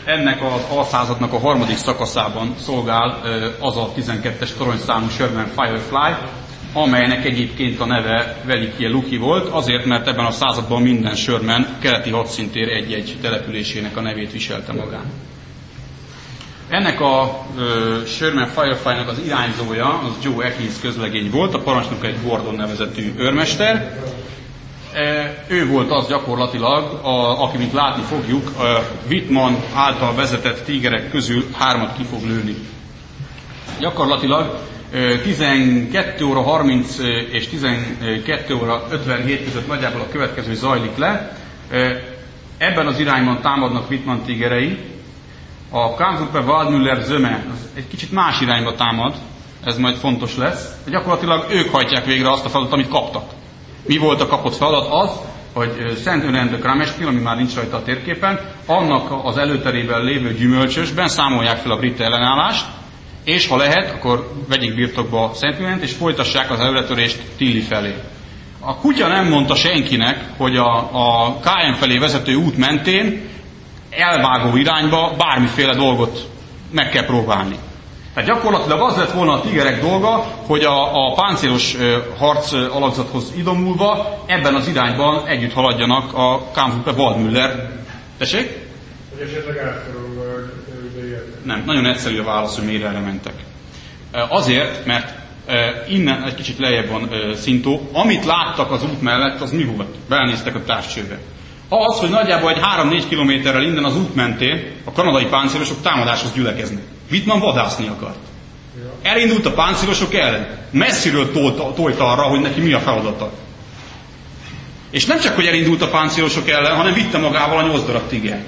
ennek az alszázadnak a harmadik szakaszában szolgál az a 12-es toronyszámú Sherman Firefly, amelynek egyébként a neve Velikie Luki volt, azért, mert ebben a században minden Sherman keleti hadszintér egy-egy településének a nevét viselte magán. Ennek a Sherman Firefly-nak az irányzója az Joe Atkins közlegény volt, a parancsnok egy Gordon nevezetű őrmester. Ő volt az gyakorlatilag, aki, mint látni fogjuk, Whitman által vezetett tigerek közül 3 ki fog lőni. Gyakorlatilag 12 óra 30 és 12 óra 57 között nagyjából a következő zajlik le. Ebben az irányban támadnak Whitman tigerei. A Kampfgruppe Waldmüller Zöme az egy kicsit más irányba támad, ez majd fontos lesz. Gyakorlatilag ők hajtják végre azt a feladatot, amit kaptak. Mi volt a kapott feladat? Az, hogy Szent Önend de Kramestil, ami már nincs rajta a térképen, annak az előterében lévő gyümölcsösben számolják fel a brit ellenállást, és ha lehet, akkor vegyék birtokba Szent Önend, és folytassák az előretörést Tilly felé. A kutya nem mondta senkinek, hogy a KM felé vezető út mentén elvágó irányba bármiféle dolgot meg kell próbálni. Tehát gyakorlatilag az lett volna a tigerek dolga, hogy a páncélos harc alakzathoz idomulva ebben az irányban együtt haladjanak a Kampfgruppe Waldmüller. Tessék?
Hogy esetleg átforulva
Nem, nagyon egyszerű a válasz, hogy miért erre mentek. Azért, mert innen egy kicsit lejjebb van Szintó, amit láttak az út mellett, az mi volt? Belenéztek a távcsőbe. Az, hogy nagyjából egy 3-4 kilométerrel innen az út mentén a kanadai páncélosok támadáshoz gyülekeznek. Whitman vadászni akart. Elindult a páncélosok ellen. Messziről tojta arra, hogy neki mi a feladata. És nem csak, hogy elindult a páncélosok ellen, hanem vitte magával a 8 darab tigert.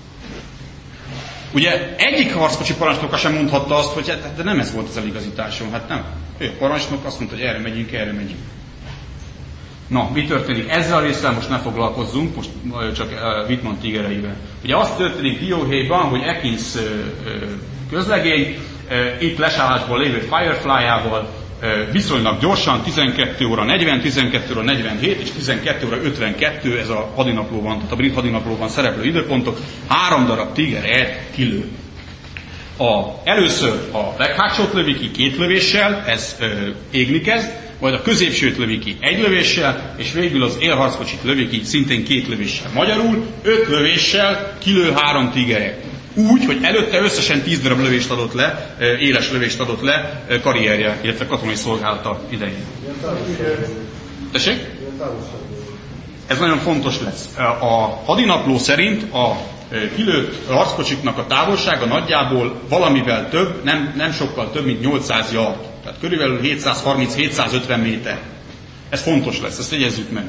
Ugye egyik harckocsi parancsnoka sem mondhatta azt, hogy de nem ez volt az eligazításom. Hát nem. Ő a parancsnok azt mondta, hogy erre megyünk, erre megyünk. Na, mi történik? Ezzel a részsel most ne foglalkozzunk, most csak Whitman tigereivel. Ugye az történik Dióhéjban, hogy Atkins közlegény itt lesállásból lévő Firefly-ával viszonylag gyorsan 12 óra 40, 12 óra 47 és 12 óra 52, ez a hadinaplóban, tehát a brit hadinaplóban szereplő időpontok, 3 darab tigeret kilő. Először a leghátsót lövi ki 2 lövéssel, ez égni kezd, majd a középsőt lövi ki 1 lövéssel, és végül az élharckocsit lövi ki szintén 2 lövéssel. Magyarul 5 lövéssel kilő 3 tigeret. Úgy, hogy előtte összesen 10 darab lövést adott le, éles lövést adott le karrierje, illetve katonai szolgálata idején. Tessék? Ez nagyon fontos lesz. A hadinapló szerint a kilőtt harckocsiknak a távolsága nagyjából valamivel több, nem sokkal több, mint 800 yard. Tehát körülbelül 730-750 méter. Ez fontos lesz, ezt jegyezzük meg.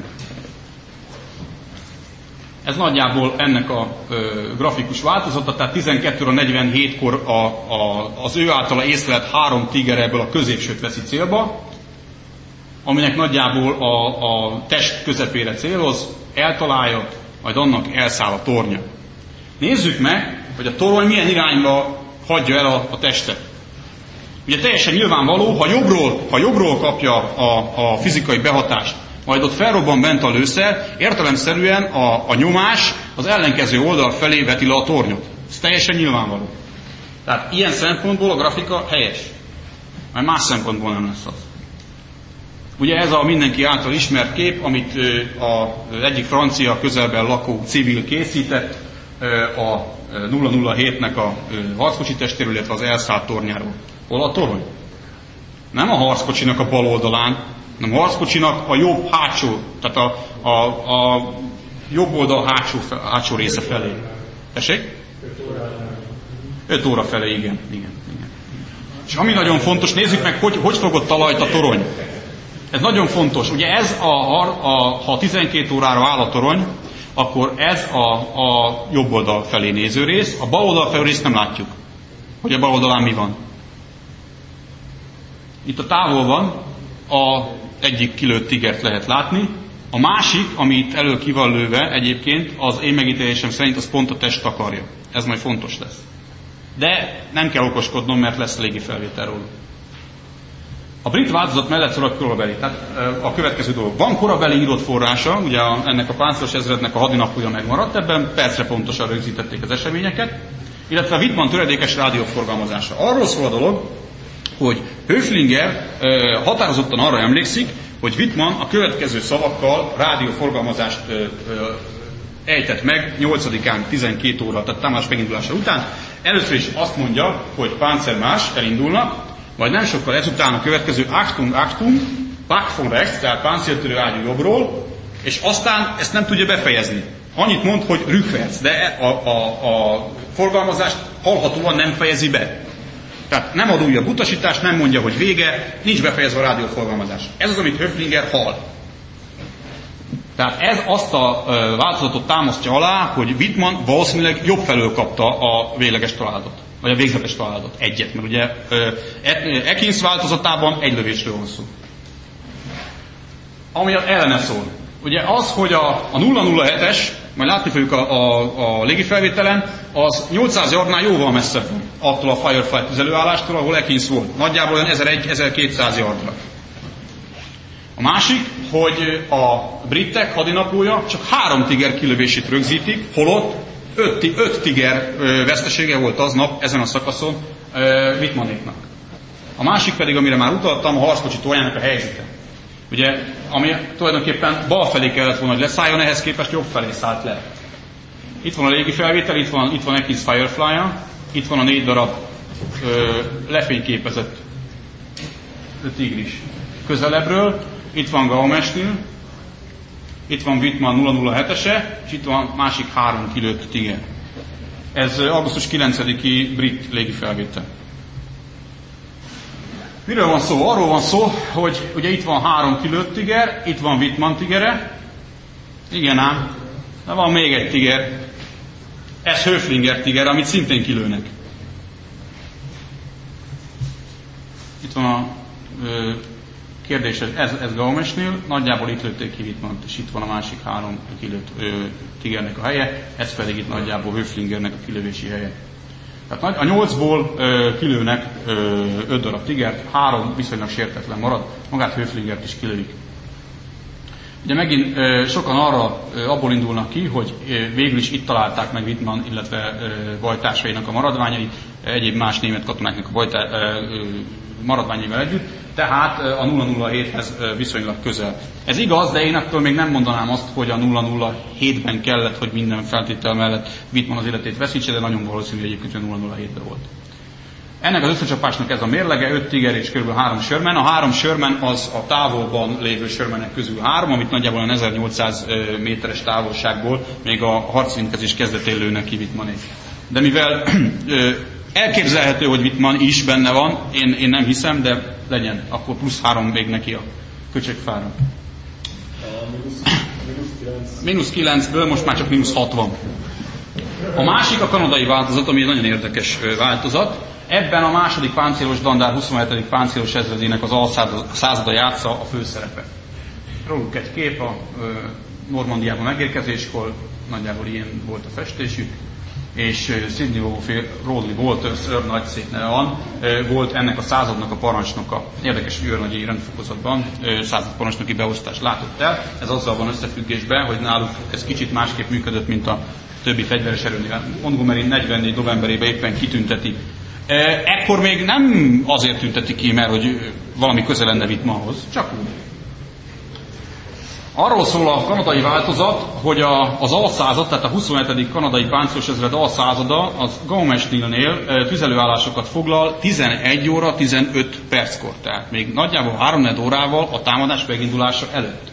Ez nagyjából ennek a grafikus változata, tehát 12:47-kor az ő általa észlelt 3 tiger ebből a középsőt veszi célba, aminek nagyjából a test közepére céloz, eltalálja, majd annak elszáll a tornya. Nézzük meg, hogy a torony milyen irányba hagyja el a testet. Ugye teljesen nyilvánvaló, ha jobbról kapja a fizikai behatást, majd ott felrobban bent a lőszer, értelemszerűen a nyomás az ellenkező oldal felé veti le a tornyot. Ez teljesen nyilvánvaló. Tehát ilyen szempontból a grafika helyes. Mert más szempontból nem lesz az. Ugye ez a mindenki által ismert kép, amit az egyik francia közelben lakó civil készített a 007-nek a harckocsi testéről, illetve az elszállt tornyáról. Hol a torony? Nem a harckocsinak a bal oldalán, hanem a harckocsinak a jobb hátsó, tehát a jobb oldal hátsó része felé. Tessék? 5 óra felé, igen. És ami nagyon fontos, nézzük meg, hogy fogott talajt a torony. Ez nagyon fontos. Ugye ez ha 12 órára áll a torony, akkor ez a jobb oldal felé néző rész. A bal oldal felé részt nem látjuk. Hogy a bal oldalán mi van. Itt a távolban egyik kilőtt tigert lehet látni. A másik, ami itt elő ki van lőve egyébként, az én megítélésem szerint az pont a test takarja. Ez majd fontos lesz. De nem kell okoskodnom, mert lesz légi felvétel róla. A brit változat mellett szól a korabeli. Tehát a következő dolog. Van korabeli írott forrása, ugye ennek a páncélos ezrednek a hadinaplója megmaradt, ebben percre pontosan rögzítették az eseményeket. illetve a Wittmann töredékes rádióforgalmazása. Arról szól a dolog, hogy Höflinger határozottan arra emlékszik, hogy Wittmann a következő szavakkal rádióforgalmazást ejtett meg 8-án 12 óra, tehát támadás megindulása után. Először is azt mondja, hogy Panzermarsch elindulnak, majd nem sokkal ezután a következő Achtung, Achtung, Back von rechts, tehát páncéltörő ágyú jobbról, és aztán ezt nem tudja befejezni. Annyit mond, hogy rückwärts, de a forgalmazást hallhatóan nem fejezi be. Tehát nem ad újabb utasítást, nem mondja, hogy vége, nincs befejezve a rádióforgalmazás. Ez az, amit Höflinger hall. Tehát ez azt a változatot támasztja alá, hogy Wittmann valószínűleg jobb felől kapta a végleges találatot, vagy a végzetes találatot, egyet, mert ugye Ekins változatában egy lövésről van szó. Ami ellene szól. Ugye az, hogy a 007-es, majd látni fogjuk a légifelvételen, az 800 yardnál jóval messzebb van attól a Firefly tüzelőállástól, ahol Ekins volt. Nagyjából olyan 1100-1200 yardra. A másik, hogy a britek hadinaplója csak 3 Tiger kilövését rögzítik, holott 5 Tiger vesztesége volt aznap ezen a szakaszon Wittmannéknak. A másik pedig, amire már utaltam, a harckocsi tornyának a helyzete. Ugye, ami tulajdonképpen bal felé kellett volna, hogy leszálljon, ehhez képest jobb felé szállt le. Itt van a légi felvétel, itt van Ekins Firefly-ja, itt van a 4 darab lefényképezett tigris közelebbről, itt van Gaumesnél, itt van Wittmann 007-ese, és itt van másik 3 kilőtt Tiger. Ez augusztus 9-i brit légifelvétel. Miről van szó? Arról van szó, hogy ugye itt van 3 kilőtt Tiger, itt van Wittmann Tigere. Igen ám, de van még egy Tiger. Ez Höflinger Tiger, amit szintén kilőnek. Itt van a kérdés, ez Gaumesnél, nagyjából itt lőtték ki Wittmannt, és itt van a másik 3 kilőtt Tigernek a helye, ez pedig itt nagyjából Höflingernek a kilövési helye. Tehát a 8-ból kilőnek 5 darab Tigert, 3 viszonylag sértetlen marad, magát Höflingert is kilőik. Ugye megint sokan abból indulnak ki, hogy végül is itt találták meg Wittmann, illetve bajtársainak a maradványait, egyéb más német katonáknak a maradványaival együtt, tehát a 007-hez viszonylag közel. Ez igaz, de én attól még nem mondanám azt, hogy a 007-ben kellett, hogy minden feltétel mellett Wittmann az életét veszítse, de nagyon valószínű egyébként, hogy 007-ben volt. Ennek az összecsapásnak ez a mérlege, 5 Tiger és kb. 3 Sherman. A 3 Sherman az a távolban lévő Shermanek közül 3, amit nagyjából a 1800 méteres távolságból még a harcintkezés kezdetén lőnek ki Wittmannék. De mivel elképzelhető, hogy Wittmann is benne van, én nem hiszem, de legyen, akkor plusz 3 még neki a köcsögfára. -9-ből most már csak -60. A másik a kanadai változat, ami egy nagyon érdekes változat. Ebben a második páncélos dandár 27. páncélos ezredének az alszázada játsza a főszerepet. Róluk egy kép a Normandiában megérkezéskor, nagyjából ilyen volt a festésük, és Sidney Rodley Walters őrnagyszékneve van, volt ennek a századnak a parancsnoka. Érdekes, hogy őrnagyi rendfokozatban századparancsnoki beosztást látott el. Ez azzal van összefüggésben, hogy náluk ez kicsit másképp működött, mint a többi fegyveres erőnél. Montgomery 44 novemberében éppen kitünteti. Ekkor még nem azért tünteti ki, mert hogy valami köze lenne Wittmannhoz, csak úgy. Arról szól a kanadai változat, hogy az alszázad, tehát a 27. kanadai páncélos ezred alszázada az Gaumesnél tüzelőállásokat foglal 11 óra 15 perckor, tehát még nagyjából 3 órával a támadás megindulása előtt.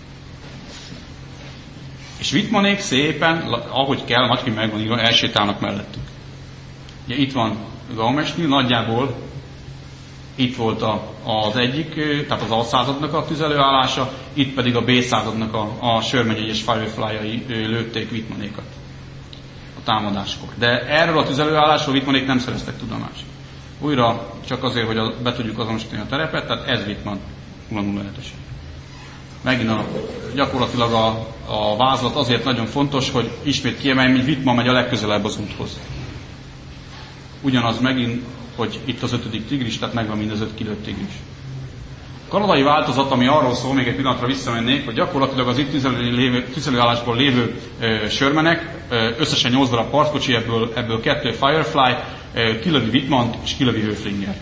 És Wittmannék szépen, ahogy kell, nagyként megvan írva, elsétálnak mellettük. Ugye itt van Gaumesnél, nagyjából itt volt az egyik, tehát az alszázadnak a tüzelőállása, itt pedig a B-századnak a Sherman és Firefly-jai lőtték Wittmannékat a támadáskor. De erről a tüzelőállásról Wittmannék nem szereztek tudomást. Újra csak azért, hogy be tudjuk azonosítani a terepet, tehát ez Wittmann 007-es. Megint gyakorlatilag a vázlat azért nagyon fontos, hogy ismét kiemeljem, hogy Wittmann megy a legközelebb az úthoz. Ugyanaz megint, hogy itt az 5. tigris, tehát megvan mind az 5 kilőtt tigris. A kanadai változat, ami arról szól, még egy pillanatra visszamennék, hogy gyakorlatilag az itt tüzelőállásból lévő Shermanek összesen 8 darab harckocsi, ebből 2 Firefly, kilövi Wittmann és kilövi Höflingert.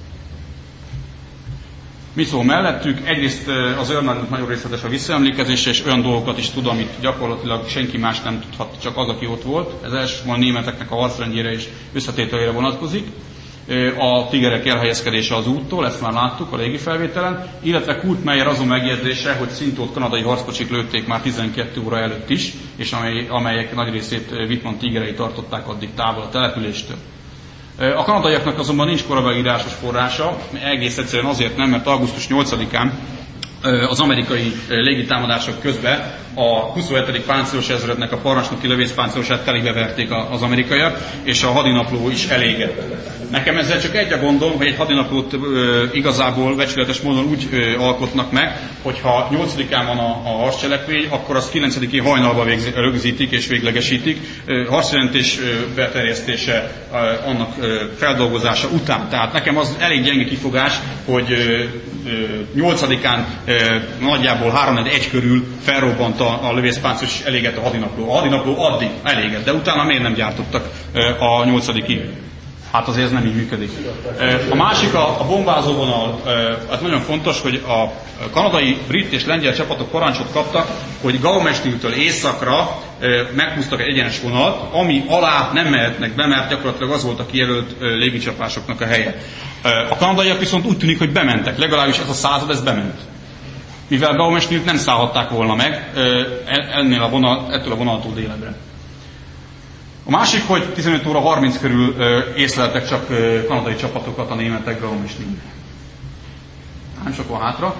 Mi szól mellettük? Egyrészt az őrnagynak nagyon részletes a visszaemlékezése, és olyan dolgokat is tud, amit gyakorlatilag senki más nem tudhat, csak az, aki ott volt. Ez elsősorban a németeknek a harcrendjére és összetételére vonatkozik. A tigerek elhelyezkedése az úttól, ezt már láttuk a légifelvételen, illetve Kurt Meyer azon megjegyzése, hogy Szintót kanadai harckocsik lőtték már 12 óra előtt is, és amelyek nagy részét Wittmann tigerei tartották addig távol a településtől. A kanadaiaknak azonban nincs korabeli írásos forrása, egész egyszerűen azért nem, mert augusztus 8-án az amerikai légitámadások közben a 27. páncélos ezrednek a parancsnoki lövészpáncélosát telibeverték az amerikaiak, és a hadinapló is elégett. Nekem ezzel csak egy a gondom, hogy egy hadinaplót igazából becsületes módon úgy alkotnak meg, hogyha 8-án van a harccselekvény, akkor azt 9-én hajnalba rögzítik és véglegesítik, harcjelentés beterjesztése, annak feldolgozása után. Tehát nekem az elég gyenge kifogás, hogy 8-án nagyjából 3-1 körül felrobbant a lövészpáncélos, és elégett a hadinapló. A hadinapló addig elégett, de utána miért nem gyártottak a 8-ig? Hát azért ez nem így működik. A másik a bombázóvonal. Hát nagyon fontos, hogy a kanadai, brit és lengyel csapatok parancsot kaptak, hogy Gaumestiltől északra meghúztak egy egyenes vonalat, ami alá nem mehetnek be, mert gyakorlatilag az volt a kijelölt légicsapásoknak a helye. A kanadaiak viszont úgy tűnik, hogy bementek, legalábbis ez a század, ez bement. Mivel Gaumestilt nem szállhatták volna meg ettől a vonaltól délebre. A másik, hogy 15 óra 30 körül észleltek csak kanadai csapatokat a németek Gaumestilben. Nem sok van hátra.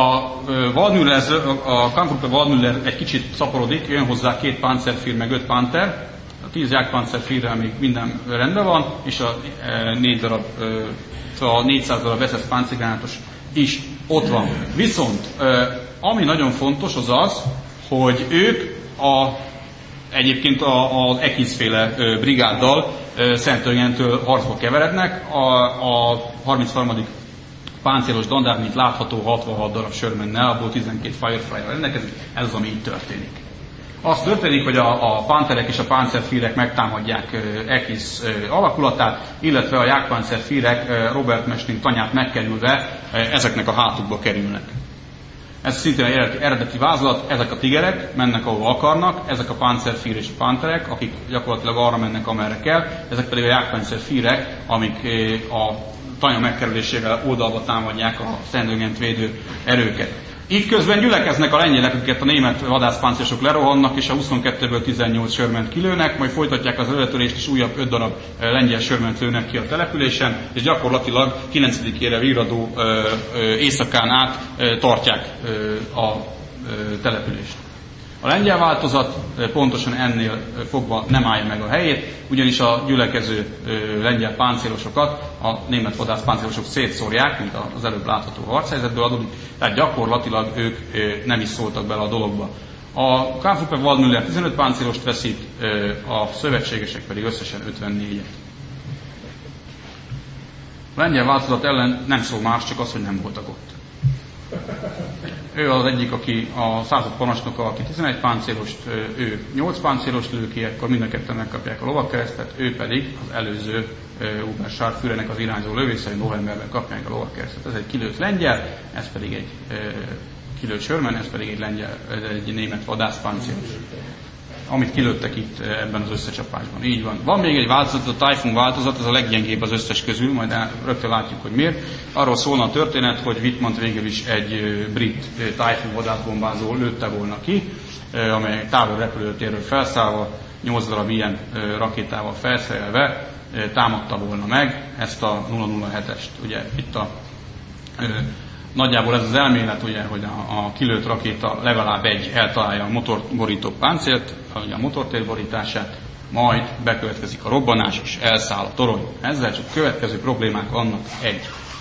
A Kampfgruppe Waldmüller egy kicsit szaporodik, jön hozzá 2 Panzerführer meg 5 Panther. A 10 Jagdpanzerführrel még minden rendben van, és a 400 darab SS páncélgránátos is ott van. Viszont ami nagyon fontos az az, hogy ők egyébként az Ekins-féle brigáddal Szentőgentől harcba keverednek. A 33. páncélos dandár, mint látható, 66 darab Shermannel, abból 12 Firefly-ra rendelkezik. Ez az, ami így történik. Az történik, hogy a Pantherek és a Panzerführerek megtámadják Ekins alakulatát, illetve a Jagdpanzerführerek Robert Mesting tanyát megkerülve ezeknek a hátukba kerülnek. Ez szintén egy eredeti vázlat, ezek a tigerek mennek, ahol akarnak, ezek a Panzerführer és a Pantherek, akik gyakorlatilag arra mennek, amerre kell, ezek pedig a Jagdpanzerführerek, amik a tanya megkerülésével oldalba támadják a Szentőgent védő erőket. Így közben gyülekeznek a lengyelek, akiket a német vadászpáncélosok lerohannak, és a 22-ből 18 Shermant kilőnek, majd folytatják az előtörést, és újabb 5 darab lengyel Shermant lőnek ki a településen, és gyakorlatilag 9-ére virradó éjszakán át tartják a települést. A lengyel változat pontosan ennél fogva nem állja meg a helyét, ugyanis a gyülekező lengyel páncélosokat a német vadászpáncélosok szétszórják, mint az előbb látható harchelyzetből adódik, tehát gyakorlatilag ők nem is szóltak bele a dologba. A Kampfgruppe Waldmüller 15 páncélost veszít, a szövetségesek pedig összesen 54-et. A lengyel változat ellen nem szól más, csak az, hogy nem voltak ott. Ő az egyik, aki a század parancsnoka, aki 11 páncélost, ő 8 páncélost lő ki, akkor mind a ketten megkapják a lovagkeresztet, ő pedig az előző Oberscharführernek az irányzó lövészei novemberben kapják a lovagkeresztet. Ez egy kilőtt lengyel, ez pedig egy kilőtt Sherman, ez pedig egy német vadászpáncélos, amit kilőttek itt ebben az összecsapásban. Így van. Van még egy változat, a Typhoon változat, ez a leggyengébb az összes közül, majd rögtön látjuk, hogy miért. Arról szólna a történet, hogy Wittmann végül is egy brit Typhoon vadászbombázó lőtte volna ki, amely távol repülőtérről felszállva, 8 darab ilyen rakétával felszerelve támadta volna meg ezt a 007-est. Ugye itt nagyjából ez az elmélet, ugye, hogy a kilőtt rakéta legalább egy eltalálja a motorborító páncélt, a motortér borítását, majd bekövetkezik a robbanás, és elszáll a torony. Ezzel csak következő problémák vannak egy.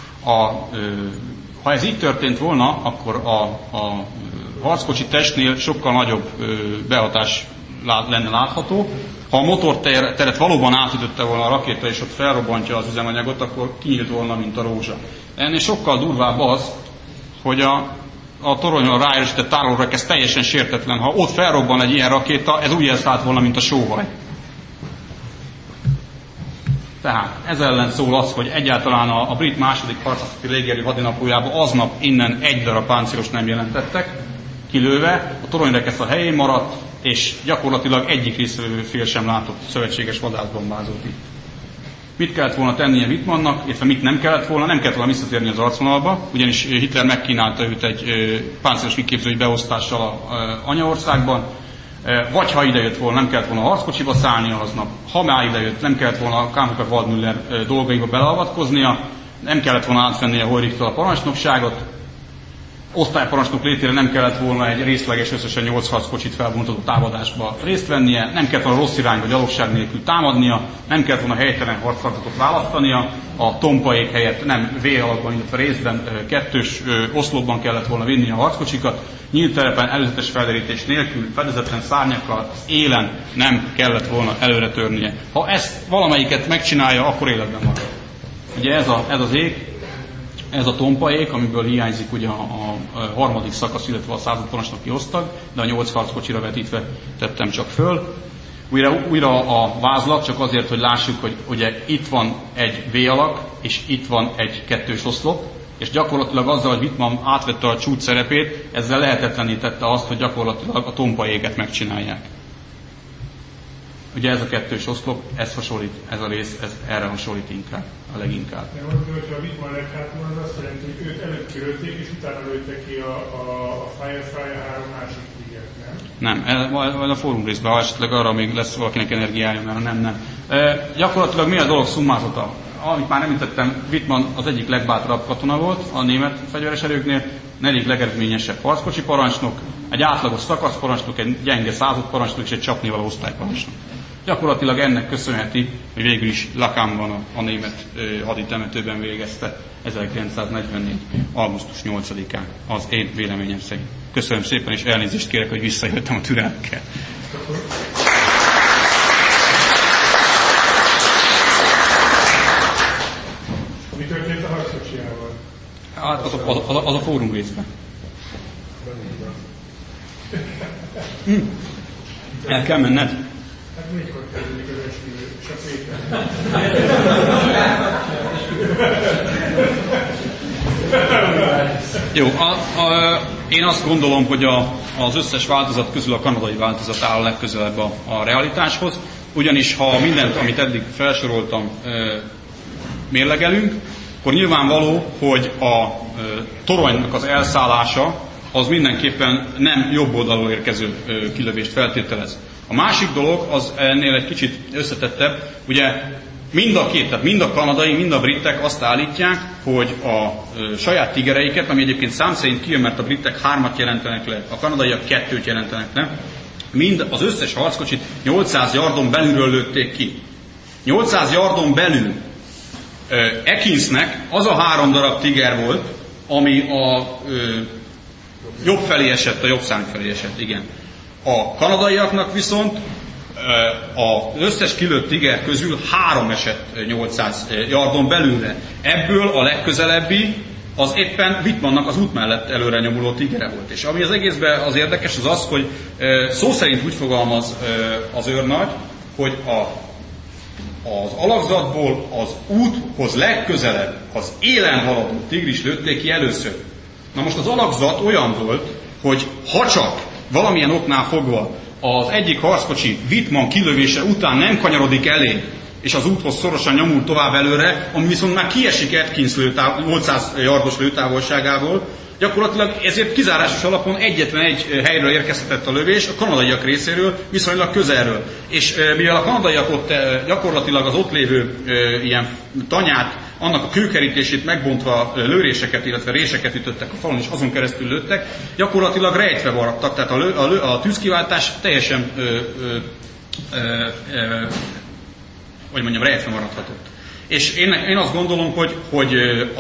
Ha ez így történt volna, akkor a harckocsi testnél sokkal nagyobb behatás lenne látható. Ha a motorteret valóban átütötte volna a rakéta, és ott felrobbantja az üzemanyagot, akkor kinyílt volna, mint a rózsa. Ennél sokkal durvább az, hogy a a toronyra ráerősített tárolórekesz teljesen sértetlen. Ha ott felrobban egy ilyen rakéta, ez úgy elszállt volna, mint a sóhaj. Tehát ez ellen szól az, hogy egyáltalán a brit második harcászati légierő hadinaplójában aznap innen egy darab páncélos nem jelentettek, kilőve, a toronyrekesz a helyén maradt, és gyakorlatilag egyik résztvevő fél sem látott szövetséges vadászbombázót itt. Mit kellett volna tennie Wittmannnak, illetve mit nem kellett volna? Nem kellett volna visszatérni az arcvonalba, ugyanis Hitler megkínálta őt egy páncélos kiképzői beosztással anyaországban. Vagy ha idejött volna, nem kellett volna a harckocsiba szállnia aznap, ha már idejött, nem kellett volna Kampfer Waldmüller dolgaiba beleavatkoznia, nem kellett volna átvennie Heurichtől a parancsnokságot, osztályparancsnok létére nem kellett volna egy részleges összesen 8 harckocsit felbontató támadásba részt vennie, nem kellett volna rossz irányba gyalogság nélkül támadnia, nem kellett volna helytelen harctartatot választania, a tompaék helyett nem V alakban, illetve részben kettős oszlopban kellett volna vinni a harckocsikat, nyílt terepen előzetes felderítés nélkül, fedezetlen szárnyakkal az élen nem kellett volna előre törnie. Ha ezt valamelyiket megcsinálja, akkor életben marad. Ugye ez az ég, ez a tompaék, amiből hiányzik ugye a harmadik szakasz, illetve a századparancsnoki osztag, de a 8 harckocsira vetítve tettem csak föl. Újra a vázlat, csak azért, hogy lássuk, hogy ugye itt van egy V-alak, és itt van egy kettős oszlop, és gyakorlatilag azzal, hogy Wittmann átvette a csúcs szerepét, ezzel lehetetlenítette azt, hogy gyakorlatilag a tompaéget megcsinálják. Ugye ez a kettős oszlop, ez a rész, ez erre hasonlít inkább, a leginkább.
De mondjuk, hogyha a Wittmann leghátul, az azt jelenti, hogy őt előtt kilőtték, és utána lőttek ki a Firefly 3 másik tiget, nem?
Nem, majd a fórum részben, ha esetleg arra még lesz valakinek energiája, mert nem. Gyakorlatilag mi a dolog szummázata? Amit már említettem, Wittmann az egyik legbátrabb katona volt a német fegyveres erőknél, negyedik legeredményesebb harckocsi parancsnok, egy átlagos szakaszparancsnok, egy gyenge századparancsnok és egy csapnivaló osztályparancsnok. Gyakorlatilag ennek köszönheti, hogy végül is Lacanban a német haditemetőben végezte 1944. augusztus 8-án, az én véleményem szerint. Köszönöm szépen, és elnézést kérek, hogy visszajöttem a türelmekkel.
Mi történt a harckocsiával?
Hát az a fórum részben. El kell menned?
Hát 4-kor kezdődik az esküvő, és a Péter.
Jó, én azt gondolom, hogy az összes változat közül a kanadai változat áll legközelebb a realitáshoz, ugyanis ha mindent, amit eddig felsoroltam, mérlegelünk, akkor nyilvánvaló, hogy a toronynak az elszállása az mindenképpen nem jobb oldalról érkező kilövést feltételez. A másik dolog az ennél egy kicsit összetettebb, ugye mind a két, tehát mind a kanadai, mind a britek azt állítják, hogy a saját tigereiket, ami egyébként szám szerint kijön, mert a britek 3-at jelentenek le, a kanadaiak 2-t jelentenek le, mind az összes harckocsit 800 yardon belülről lőtték ki. 800 yardon belül Atkinsnek az a 3 darab tiger volt, ami a jobb felé esett, a jobb szárny felé esett, igen. A kanadaiaknak viszont az összes kilőtt tiger közül 3 esett 800 yardon belülre. Ebből a legközelebbi az éppen Wittmannnak az út mellett előre nyomuló tigere volt. És ami az egészben az érdekes, az az, hogy szó szerint úgy fogalmaz az őrnagy, hogy az alakzatból az úthoz legközelebb az élen haladó tigris lőtték ki először. Na most az alakzat olyan volt, hogy ha csak valamilyen oknál fogva az egyik harckocsi Wittmann kilövése után nem kanyarodik elé, és az úthoz szorosan nyomul tovább előre, ami viszont már kiesik Atkins 800 yardos lőtávolságából, gyakorlatilag ezért kizárásos alapon egyetlen egy helyről érkezhetett a lövés, a kanadaiak részéről viszonylag közelről. És mivel a kanadaiak ott gyakorlatilag az ott lévő ilyen tanyát, annak a kőkerítését megbontva lőréseket, illetve réseket ütöttek a falon, és azon keresztül lőttek, gyakorlatilag rejtve maradtak, tehát a tűzkiváltás teljesen rejtve maradhatott. És én azt gondolom, hogy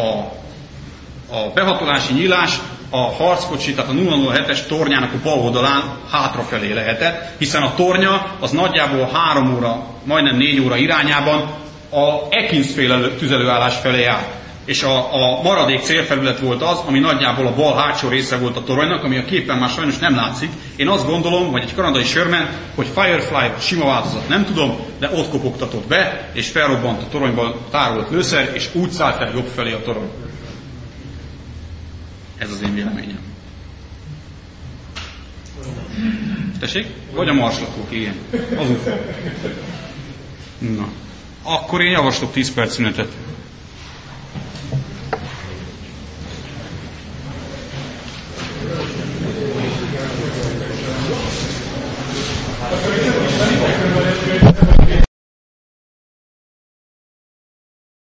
a behatolási nyílás a harckocsi, tehát a 007-es tornyának a bal oldalán hátrafelé lehetett, hiszen a tornya az nagyjából 3 óra, majdnem 4 óra irányában a Atkins-féle tüzelőállás felé áll. És a maradék célfelület volt az, ami nagyjából a bal hátsó része volt a toronynak, ami a képen már sajnos nem látszik. Én azt gondolom, hogy egy kanadai Sherman, hogy Firefly sima változat nem tudom, de ott kopogtatott be, és felrobbant a toronyban tárolt lőszer, és úgy szállt el jobb felé a torony. Ez az én véleményem. Tessék? Vagy a marslatók, igen. Az UFO. Na. Akkor én javaslok 10 perc szünetet.